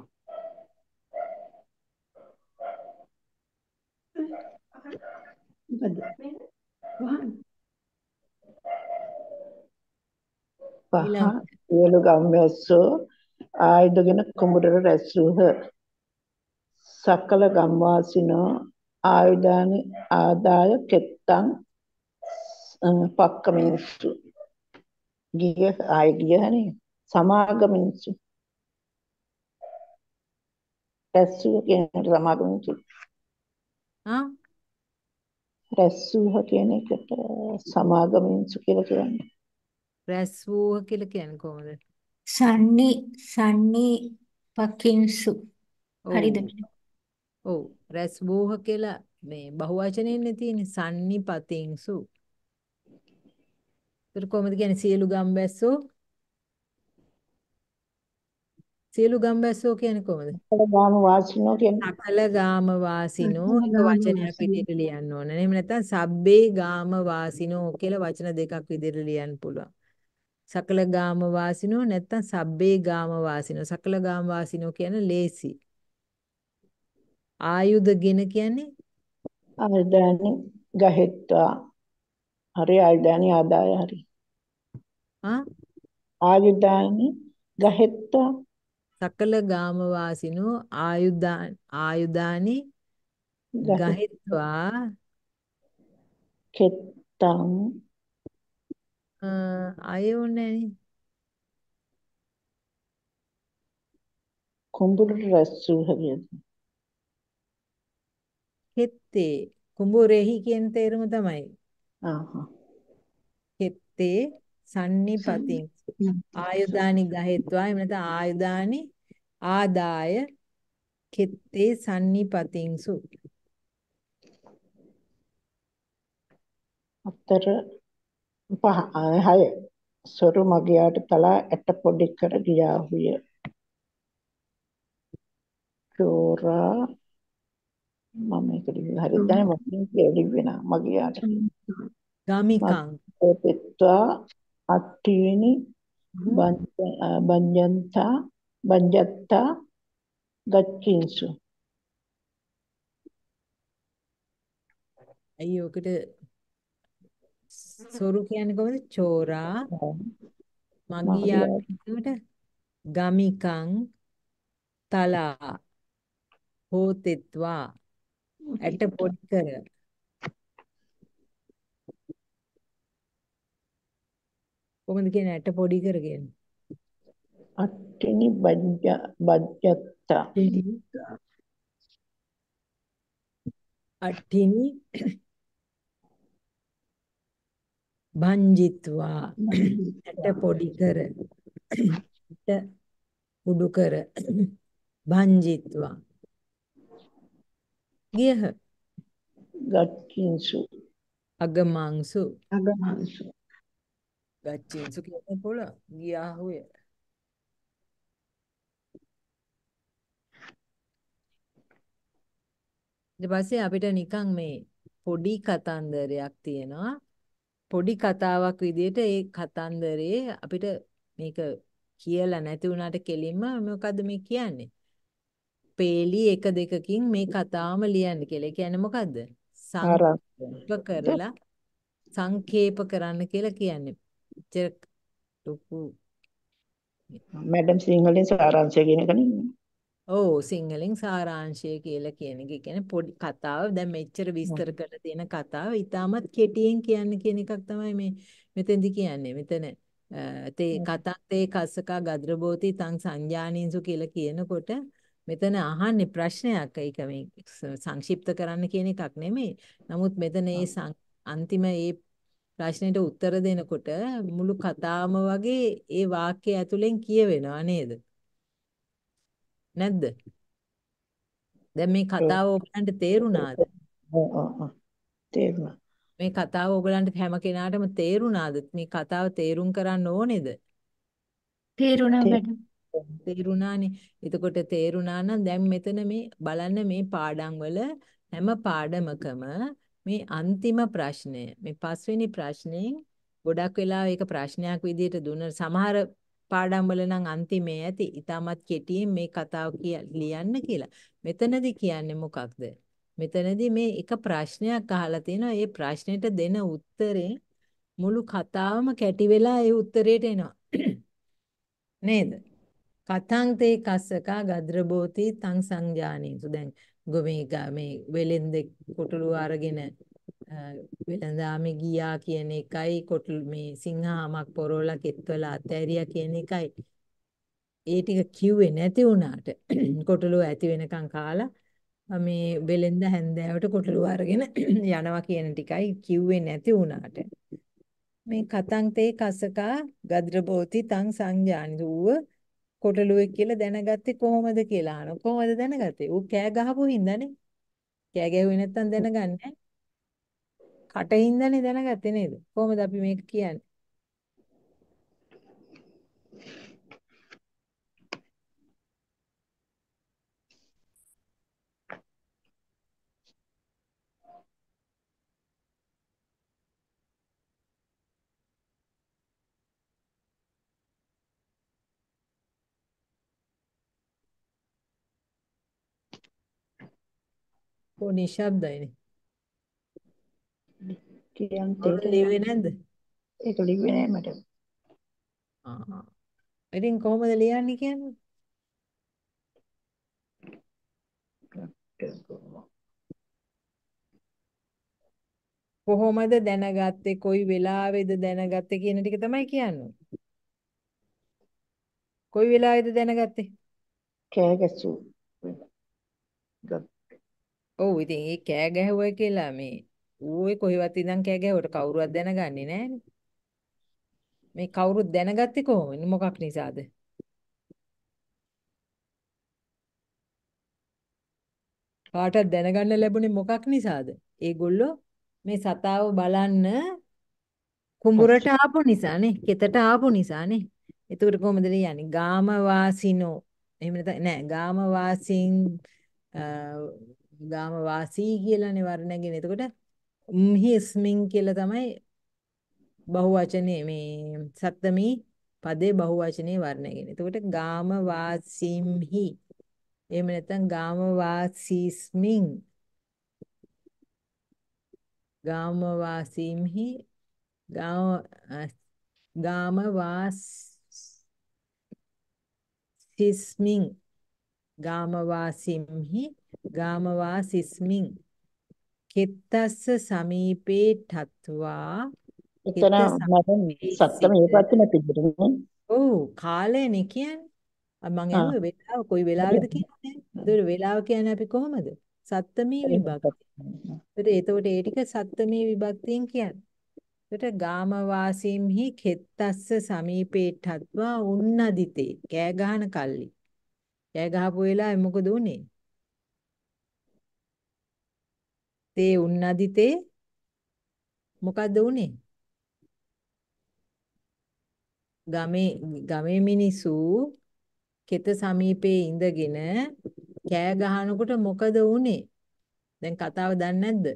පහ ඊළඟ සියලු ගම්වැස්සෝ ආයුධගෙන කුඹුරට රැස් වූහ. සකල ගම්වාසිනෝ ආයුධානි ආදාය කෙත්තං පක්කමින්සු ගියහනේ සමාගමින්සු රැස් වූ කියන සමාගමින්සු ආ රැස් වූහ කියන එකට සමාගමින්සු කියලා කියන්නේ. රැස් වූහ කියලා කියන්නේ කොහොමද? සන්නි පකින්සු හරිද? ඔව් රැස් වූහ කියලා මේ බහුවචනයෙන්නේ තියෙන්නේ සන්නිපතින්සු. ඒක කොහොමද කියන්නේ සියලු ගම්වැස්සෝ කියන්නේ කොහොමද? සකල ගාම වාසිනෝ කියන්නේ සකල ගාම වාසිනෝ සකල එක ගාම වචනයක් වාසීනෝ. විදිහට ලියන්න ඕන. එහෙම නැත්නම් සබ්බේ ගාම වාසිනෝ කියලා වචන දෙකක් විදිහට ලියන්න පුළුවන්. සකල ගාම වාසිනෝ නැත්නම් සබ්බේ ගාම වාසිනෝ. සකල ගාම වාසිනෝ කියන්නේ ලේසි. ආයුධගෙන කියන්නේ ආයුධානි ගහෙත්වා හරි ආයුධානි ආදාය හරි ආ ආයුධානි ගහෙත්වා සකල ගාම වාසිනෝ ආයුධානි ගහිත්වා කෙත්තං ආයෝනේ කුඹුරට රැස් වූහ කියන්නේ. කෙත්තේ කුඹුරෙහි කියන තේරුම තමයි. ආහා කෙත්තේ සන්නිපතින් ආයුධානි ගහෙත්වා එහෙම නැත්නම් ආයුධානි ආදාය කෙත්තේ සන්නිපතින්සු. හතර පහ 6 සොරු මගියාට තලා ඇට පොඩි කර ගියාහුය. චෝරා මම ඒක හරි දැන් මම කියලිවෙන මගියාට ගමිකං පෙත්වා අට්ඨිනි බංජත්තා ගච්ඡින්සු. අයිය ඔකට සොරු කියන්නේ කොහොමද? චෝරා මගියා මගියා කියනකොට ගමිකං තලා හෝතෙත්වා ඇට පොඩි කර කොහොමද කියන්නේ ඇට පොඩි කර කියන්නේ? අට්ඨිනි බංජත්තා අට්ඨිනි භංජිත්වා ඇට පොඩි කර ඇට උඩු කර භංජිත්වා ගියහ ගච්ඡින්සු අගමංසු අගමංසු. ගච්ඡින්සු කියන පොළ ගියාහුය. ඊට පස්සේ අපිට නිකන් මේ පොඩි කතන්දරයක් තියෙනවා. පොඩි කතාවක් විදිහට ඒ කතන්දරේ අපිට මේක කියලා නැති වුණාට කෙලින්ම මොකද්ද මේ කියන්නේ? පේලි 1 2කින් මේ කතාවම ලියන්න කියලා. ඒ කියන්නේ මොකද්ද? සංක්ෂේප කරලා සංක්ෂේප කරන්න කියලා කියන්නේ. ලොකු මැඩම් සිංහලෙන් සාරාංශය කියන එක නෙමෙයි. ඔව් සිංහලෙන් සාරාංශය කියලා කියන එක කියන්නේ පොඩි කතාව. දැන් මෙච්චර විස්තර කරලා තියෙන කතාව ඉතාමත් කෙටියෙන් කියන්න කියන එකක් තමයි මේ මෙතෙන්දි කියන්නේ. මෙතන තේ කතන්තේ කස්සකා ගද්‍රබෝති තං සංජානීන්සු කියලා කියනකොට මෙතන අහන්නේ ප්‍රශ්නයක්. ඒක මේ සංක්ෂිප්ත කරන්න කියන එකක් නෙමෙයි. නමුත් මෙතන ඒ අන්තිම ඒ ප්‍රශ්නෙට උත්තර දෙනකොට මුළු කතාවම වගේ ඒ වාක්‍ය ඇතුලෙන් කියවෙනවා නේද? නැද්ද? දැන් මේ කතාව ඔයගලන්ට තේරුණාද? තේරුණා. මේ කතාව ඔයගලන්ට හැම කෙනාටම තේරුණාද? මේ කතාව තේරුම් කරන්න ඕනේද? තේරුණා මැඩම්. තේරුණානේ. එතකොට තේරුණා නම් දැන් මෙතන මේ බලන්න මේ පාඩම් වල හැම පාඩමකම මේ අන්තිම ප්‍රශ්නය මේ 5 වෙනි ප්‍රශ්نين ගොඩක් වෙලා ඒක ප්‍රශ්නයක් විදිහට දුන්න සමහර පාඩම් වල නම් අන්තිමේ ඇති. ඊටමත් කෙටියෙන් මේ කතාව ලියන්න කියලා. මෙතනදී කියන්නේ මොකක්ද? මෙතනදී මේ එක ප්‍රශ්නයක් අහලා තිනවා. ඒ ප්‍රශ්නෙට දෙන උත්තරේ මුළු කතාවම කැටි වෙලා ඒ උත්තරේට එනවා. නේද? කතං තේ කස්සකා ගද්‍රබෝති තං සංජානීසු. දැන් මේ වෙලෙන්දෙක් කොටළු අරගෙන වෙලඳාමේ ගියා කියන එකයි කොටළු මේ සිංහාමක් පොරවලා කෙත්වල අතෑරියා කියන එකයි ඒ ටික කිව්වේ නැති වුණාට කොටළු ඇති වෙනකන් කාලා මේ වෙලෙන්ද හැන්දෑවට කොටළු අරගෙන යනවා කියන ටිකයි කිව්වේ නැති වුණාට මේ කතං තේ කස්සකා ගද්‍රබෝති තං සංජානීසු කොටලුවෙක් කියලා දැනගත්තේ කොහොමද කියලා අහනවා. කොහොමද දැනගත්තේ? ඌ කෑ ගහපු හින්දානේ. කෑ ගැහුවේ නැත්තම් දැනගන්නේ නැහැ. කටින්දනේ දැනගත්තේ නේද? කොහොමද අපි මේක කියන්නේ? නිශ්ශබ්දයිනේ. කියන් ඔය ලිව්වේ නැද්ද? ඒක ලිව්වේ නෑ මට. ඉතින් කොහොමද ලියන්නේ කියන්නේ? කොහොමද දැනගත්තේ? කොයි වෙලාවේද දැනගත්තේ කියන ටික තමයි කියන්නේ. කොයි වෙලාවේද දැනගත්තේ? කෑ ගැසු. ඔව් ඉතින් ඒ කෑ ගැහුවා කියලා මේ ඌේ කොහෙවත් ඉඳන් කෑ ගැහුවට කවුරුවත් දැනගන්නේ නැහනේ. මේ කවුරුත් දැනගත්තේ කොහොමද? මොකක් නිසාද? කාටවත් දැනගන්න ලැබුණේ මොකක් නිසාද? ඒගොල්ලෝ මේ සතාව බලන්න කුඹුරට ආපු නිසානේ, කෙතට ආපු නිසානේ. එතකොට කොහොමද ලියන්නේ? ගාම වාසිනෝ. එහෙම නෑ ගාම වාසින් ගාම වාසී කියලානේ වර්ණගෙන. එතකොට හිස්මින් කියලා තමයි බහුවචනේ මේ සත්තමී පදේ බහුවචනේ වර්ණගෙන. එතකොට ගාම වාසිම්හි. එහෙම නැත්නම් ගාම වාසීස්මින්. ගාම වාසීම්හි ගාම ගාම වාසිස්මින් ගාම වාසිම්හි ගාම වාසිස්මින් කෙත්තස්ස සමීපේ ඨත්වා කෙත එතන මම සමීපේ සත්‍ය සිට මේ පැත්තේ තිබුණේ. ඔව් කාලයනේ කියන්නේ මම ආ ඇහුවේ වෙලාව කොයි වෙලාවෙද කියන්නේ ඒතකොට වෙලාව කියන්නේ අපි කොහමද සත්තමී විභක්ති එතකොට ඒ ටික සත්තමී විභක්තියෙන් කියන්නේ එතකොට ගාම වාසීම්හි කෙත්තස්ස සමීපේ ඨත්වා උන්නදිතේ කෑ ගහන කල්ලි කෑ ගහපු වෙලාවේ මොකද උනේ තේ උන්නදිතේ මොකද්ද උනේ ගමේ මිනිසු කෙත සමීපේ ඉඳගෙන කෑ ගහනකොට මොකද වුනේ? දැන් කතාව දන්නේ නැද්ද?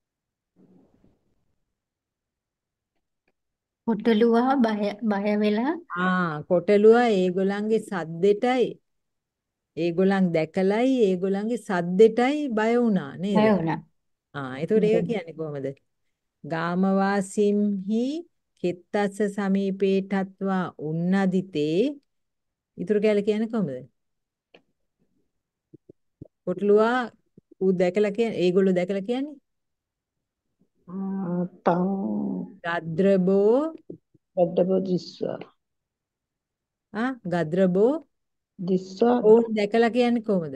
කොටලුවා බය වෙලා කොටලුවා ඒගොල්ලන්ගේ සද්දෙටයි ඒගොල්ලන් දැකලයි ඒගොල්ලන්ගේ සද්දෙටයි බය වුණා නේද? බය වුණා. ඒතකොට ඒක කියන්නේ කොහමද? ගාමවාසිම්හි කෙත්තස්ස සමීපේ ඨත්වා උන්නදිතේ ඊතුරු කැල කියන්නේ කොහමද? කොටලුවා ඌ දැකලා කියන්නේ ඒගොල්ලෝ දැකලා කියන්නේ තං ගද්‍රබෝ ගද්දබෝ ගද්‍රබෝ දිස්සා ඔවුන් දැකලා කියන්නේ කොහමද?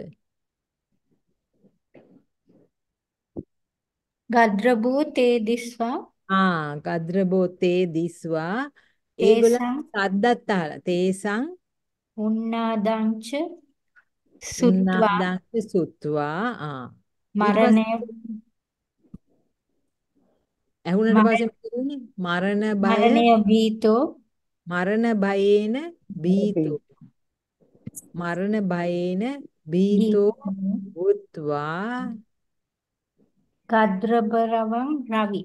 ගද්රබූ තේ දිස්වා ගද්‍රබෝ තේ දිස්වා ඒගොල්ලන් තේසං සද්දත් අහලා තේසං උන්නාදංච සුත්වා උන්නාදං සුත්වා ඊට මරණය පස්සේ ඇහුනට පස්සේ මොකද වෙන්නේ? මරණය බීතෝ මරණ භයේන බීතෝ මරණ භයේන බීතෝ ගීතෝ භූත්වා ගද්රබරවං රවි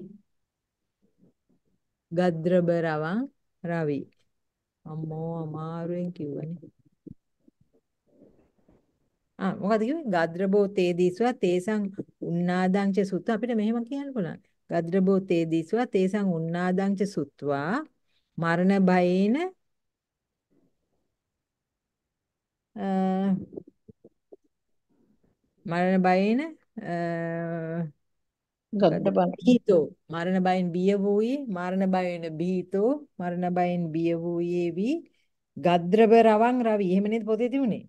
ගද්‍රබරවං රවි අම්මෝ අමාරුවෙන් කිව්වනේ මොකද කිව්වේ? ගද්‍රබෝ තේ දිස්වා තේසං උන්නාදංච සුත්වා අපිට මෙහෙම කියන්න පුළුවන්. ගද්‍රබෝ තේ දිස්වා තේසං උන්නාදංච සුත්වා මරණ භයේන මරණ භයේන ගද්ද බල බීතෝ මරණ භයෙන් බිය වූයේ මරණ භයෙන් බීතෝ මරණ භයෙන් බිය වූයේ වී ගද්‍රබ රවං රවි එහෙම නේද පොතේ තිබුණේ?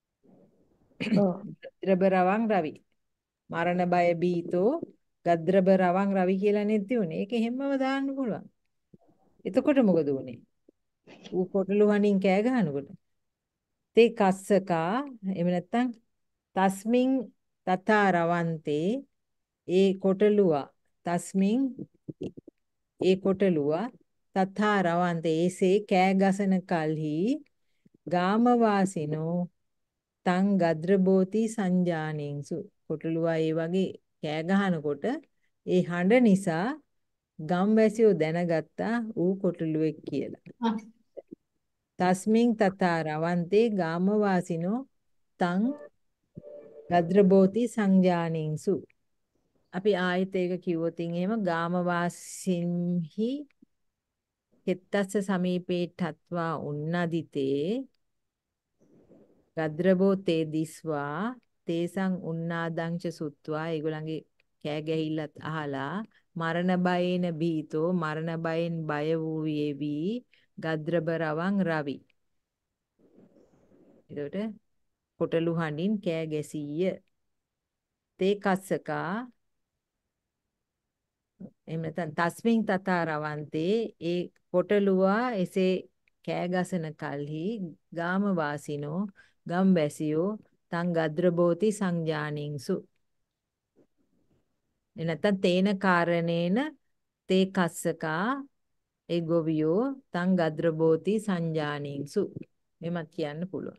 ගද්‍රබ රවං රවි මරණ බය බීතෝ ගද්‍රබ රවං රවි කියලා නේද තියුනේ. ඒක හැමම දාන්න පුළුවන්. එතකොට මොකද උනේ? ඌ කොටලු වණින් කෑ ගහනකොට. තේ කස්සකා එහෙම නැත්තම් තස්මින් තථා රවන්තේ ඒ කොටලුවා තස්මින් ඒ කොටලුවා තථා රවන්තේ එසේ කෑ ගසන කල්හි ගාමවාසිනෝ තං ගද්‍රබෝති සංජානෙන්සු කොටලුවා ඒ වගේ කෑ ගහනකොට ඒ හඬ නිසා ගම්වැසියෝ දැනගත්තා ඌ කොටලුවෙක් කියලා. තස්මින් තථා රවන්තේ ගාමවාසිනෝ තං ගද්‍රබෝති සංජානෙන්සු අපි ආයෙත් ඒක කිව්වොතින් එහෙම ගාමවාසින්හි කෙත්තස්ස සමීපේ ඨත්වා උන්නදිතේ ගද්‍රබෝ තේ දිස්වා තේසං උන්නාදංච සුත්වා ඒගොල්ලන්ගේ කෑ ගැහිල්ලත් අහලා මරණ බයේන බීතෝ මරණ බයෙන් බය වූයේ වී ගද්‍රබ රවං රවි එතකොට කොටලු හඬින් කෑ ගැසීය තේ කස්සකා එහෙම නැත්නම් තස්මින් තථා රවන්තේ ඒ කොටලුවා එසේ කෑ ගසන කල්හි ගාම වාසිනෝ ගම්වැසියෝ තං ගද්‍රබෝති සංජානින්සු. නැත්නම් තේන කාරණේන තේ කස්සකා ඒ ගොවියෝ තං ගද්‍රබෝති සංජානින්සු. එමත් කියන්න පුළුවන්.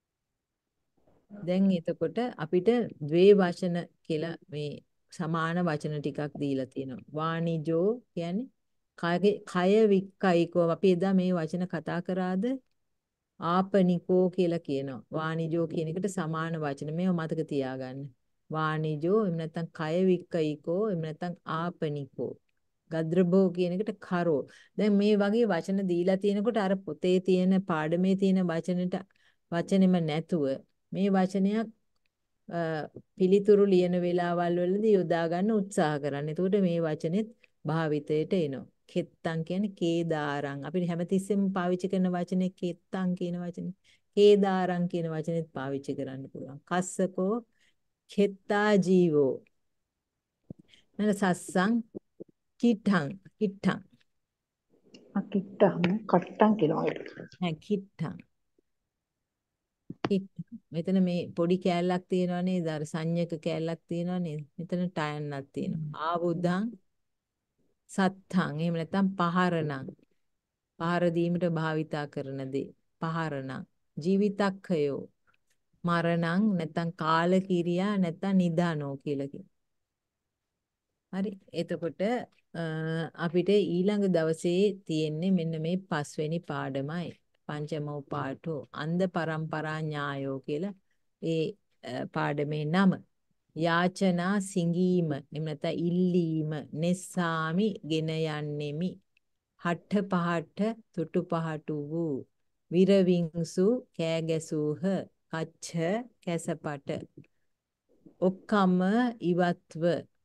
දැන් එතකොට අපිට ද්වේ වචන කියලා මේ සමාන වචන ටිකක් දීලා තියෙනවා. වාණිජෝ කියන්නේ කය වික්කයිකෝ. අපි එදා මේ වචන කතා කරාද? ආපනිකෝ කියලා කියනවා. වාණිජෝ කියන එකට සමාන වචන. මේව මතක තියාගන්න. වාණිජෝ එහෙම නැත්නම් කය වික්කයිකෝ එහෙම නැත්නම් ආපනිකෝ. ගද්‍රබෝ කියන එකට කරෝ. දැන් මේ වගේ වචන දීලා තියෙනකොට අර පොතේ තියෙන පාඩමේ තියෙන වචනෙම නැතුව මේ වචනයක් පිළිතුරු ලියන වෙලාවල් වලදී යොදා ගන්න උත්සාහ කරන්න. එතකොට මේ වචනේත් භාවිතයට එනවා. කෙත්තං කියන්නේ කේදාරං. අපි හැමතිස්සෙම පාවිච්චි කරන වචනේ කෙත්තං කියන වචනේ. කේදාරං කියන වචනේත් පාවිච්චි කරන්න පුළුවන්. කස්සකෝ කෙත්තා ජීවෝ. මන සස්සං කිට්ඨං අකිට්ටම් කට්ටම් කියනවා ඒක. නෑ කිට්ඨං. මෙතන මේ පොඩි කෑල්ලක් තියෙනවා නේද? අර සංඥක කෑල්ලක් තියෙනවා නේද? මෙතන ටයන්නක් තියෙනවා. ආවුදං සත්තං. එහෙම නැත්නම් පහරණං. පහර දීමට භාවිතා කරන දේ. පහරණං. ජීවිතක්ඛයෝ. මරණං නැත්නම් කාලකිරියා නැත්නම් නිදානෝ කියලා කියනවා. හරි. එතකොට අපිට ඊළඟ දවසේ තියෙන්නේ මෙන්න මේ 5 වෙනි පාඩමයි. පංචමෝ පාඨෝ අන්ධ පරම්පරා ඥායෝ කියලා ඒ පාඩමේ නම. යාචනා සිඟීම එහෙම නැත්නම් ඉල්ලීම නෙස්සාමි ගෙන යන්නෙමි. හට්ඨ පහට්ඨ තුටු පහටු වූ විරවිංසු කෑ ගැසූහ කච්ච කැසපට ඔක්කම ඉවත්ව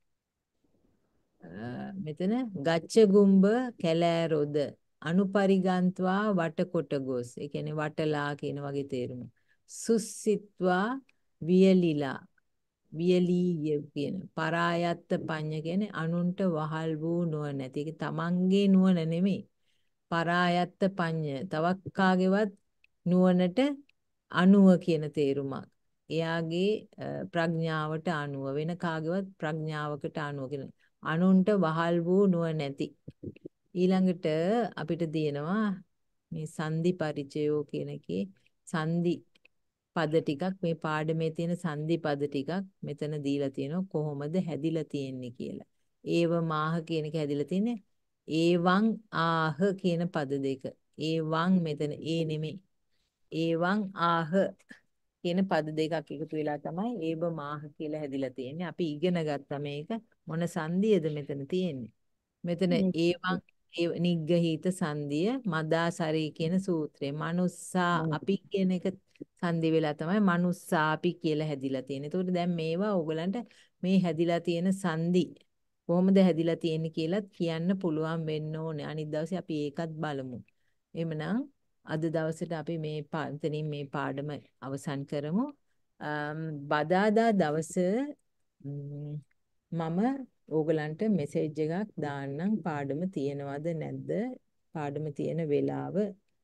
මෙතන ගච්ඡ ගුම්බ කැලෑරොද අනුපරිගන්ත්වා වටකොට ගොස්. ඒ කියන්නේ වටලා කියන වගේ තේරුම. සුස්සිත්වා වියලිලා වියලී කියන පරායත්ත පඤ්ඤ කියන්නේ අනුන්ට වහල් වූ නුවණැති. ඒක තමන්ගේ නුවණ නෙමෙයි. පරායත්ත පඤ්ඤ තවක් කාගේවත් නුවණට අනුව කියන තේරුමක්. එයාගේ ප්‍රඥාවට අනුව වෙන කාගේවත් ප්‍රඥාවකට අනුව කියන අනුන්ට වහල් වූ නුවණැති. ඊළඟට අපිට තියෙනවා මේ සංදි පරිචයෝ කියන එකේ සංදි පද ටිකක් මේ පාඩමේ තියෙන සංදි පද ටිකක් මෙතන දීලා තියෙනවා කොහොමද හැදිලා තියෙන්නේ කියලා. ඒව මාහ කියන එක හැදිලා තියෙන්නේ ඒවං ආහ කියන පද දෙක. ඒවං මෙතන ඒ නෙමෙයි. ඒවං ආහ කියන පද දෙකක් එකතු වෙලා තමයි ඒව මාහ කියලා හැදිලා තියෙන්නේ. අපි ඉගෙන ගත්තා මේක මොන සංදියද මෙතන තියෙන්නේ. මෙතන ඒවං නිග්ගහිත සංදිය මදාසරී කියන සූත්‍රය. මනුස්සා අපි කියන එක සංදි වෙලා තමයි මනුස්සාපි කියලා හැදිලා තියෙන්නේ. ඒතකොට දැන් මේවා ඕගලන්ට මේ හැදිලා තියෙන සංදි කොහොමද හැදිලා තියෙන්නේ කියලාත් කියන්න පුළුවන් වෙන්න ඕනේ. අනිත් දවසේ අපි ඒකත් බලමු. එහෙමනම් අද දවසට අපි මේ එතනින් මේ පාඩම අවසන් කරමු. බදාදා දවස මම ඕගලන්ට මෙසේජ් එකක් දාන්නම් පාඩම තියෙනවද නැද්ද? පාඩම තියෙන වෙලාව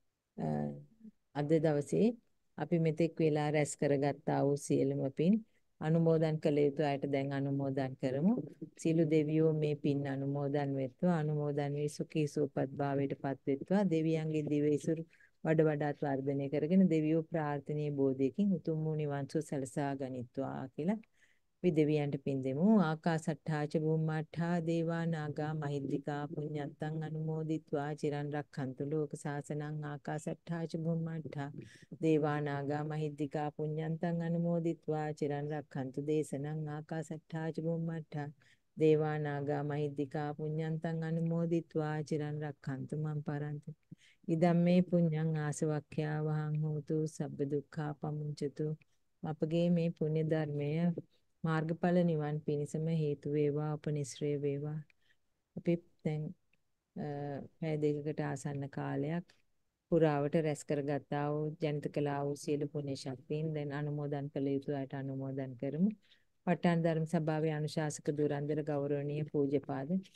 අද දවසේ අපි මෙතෙක් වෙලා රැස් කරගත්තා වූ සියලුම පින් අනුමෝදන් කළ යුතු අයට දැන් අනුමෝදන් කරමු. සියලු දෙවියෝ මේ පින් අනුමෝදන් වෙත්වා. අනුමෝදන් වී සුඛී සුවපත් භාවයට පත් වෙත්වා. දෙවියන්ගේ දිවයිසුරු වඩ වඩාත් වර්ධනය කරගෙන දෙවියෝ ප්‍රාර්ථනීය බෝධියකින් උතුම් වූ නිවන් සුව සලසා ගනිත්වා කියලා අපි දෙවියන්ට පින් දෙමු. ආකාසට්ඨා ච බුම්මාඨා දේවා නාග මහිද්దికා පුඤ්ඤත්තං අනුමෝදිත්වා චිරන් රක්ඛන්තු ලෝක සාසනං. ආකාසට්ඨා ච බුම්මාඨා දේවා නාග මහිද්దికා පුඤ්ඤත්තං අනුමෝදිත්වා චිරන් රක්ඛන්තු දේශනං. ආකාසට්ඨා ච බුම්මාඨා දේවා නාග මහිද්దికා පුඤ්ඤත්තං අනුමෝදිත්වා චිරන් රක්ඛන්තු මම් පරන්ති. ඉදම්මේ පුඤ්ඤං ආසවක්ඛ්‍යා වහං හෝතු සබ්බ දුක්ඛා පමුංචතු. අපගේ මේ පුණ්‍ය ධර්මය මාර්ගඵල නිවන් පිණසම හේතු වේවා උපනිශ්‍රේ වේවා. අපි දැන් පැය දෙකකට ආසන්න කාලයක් පුරාවට රැස් කරගත්තා වූ ජනිත කළා වූ සියලු පුණ්‍ය ශක්තියින් දැන් අනුමෝදන් කළ යුතු අයට අනුමෝදන් කරමු. පටන් ධර්ම සභාවේ අනුශාසක දුරන්දර ගෞරවනීය පූජ්‍යපාද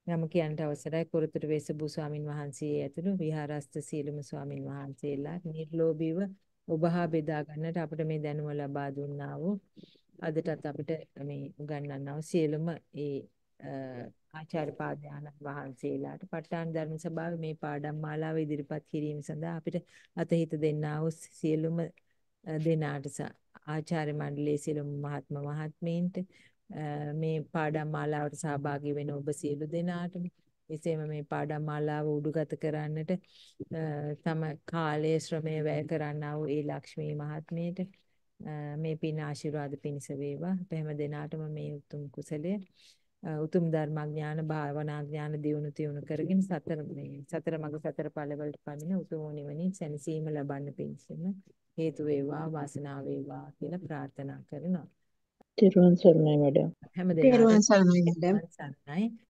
නම කියන්නට අවසරයි කුරුතුරු වේසබු ස්වාමින් වහන්සේ ඇතුළු විහාරස්ත සියලුම ස්වාමින් වහන්සේලා නිර්ලෝභීව ඔබ හා බෙදා ගන්නට අපිට මේ දැනුම ලබා දුන්නා වූ අදටත් අපිට මේ උගන්වන්නා වූ සියලුම ඒ ආචාර්ය පාදයන්න් වහන්සේලාට ප ဋ ාණ ධර්ම සභාවේ මේ පාඩම් මාලාව ඉදිරිපත් කිරීම සඳහා අපිට අතහිත දෙන්නා වූ සියලුම දෙනාට ආචාර්ය මණ්ඩලයේ සියලුම මහත්ම මහත්මීන්ට මේ පාඩම් මාලාවට සහභාගී වෙන ඔබ සියලු දෙනාටම එසේම මේ පාඩම් මාලාව උඩුගත කරන්නට තම කාලයේ ශ්‍රමය වැය කරන්නා වූ ඒ ලක්ෂ්මී මහත්මියට මේ පින් ආශිර්වාද පිණිස වේවා. අප හැම දෙනාටම මේ උතුම් කුසලය උතුම් ධර්මඥාන භාවනා ඥාන දියුණු තියුණු කරගෙන සතර මඟ සතර ඵලවලට පමින උතුම් නිවනින් සැනසීම ලබන්න පිණිසම හේතු වේවා වාසනාව වේවා කියලා ප්‍රාර්ථනා කරනවා. තිරුවන් සරණයි මැඩම්. හැම තෙරුවන් දිනාටම සරණයි මැඩම්. සරණයි.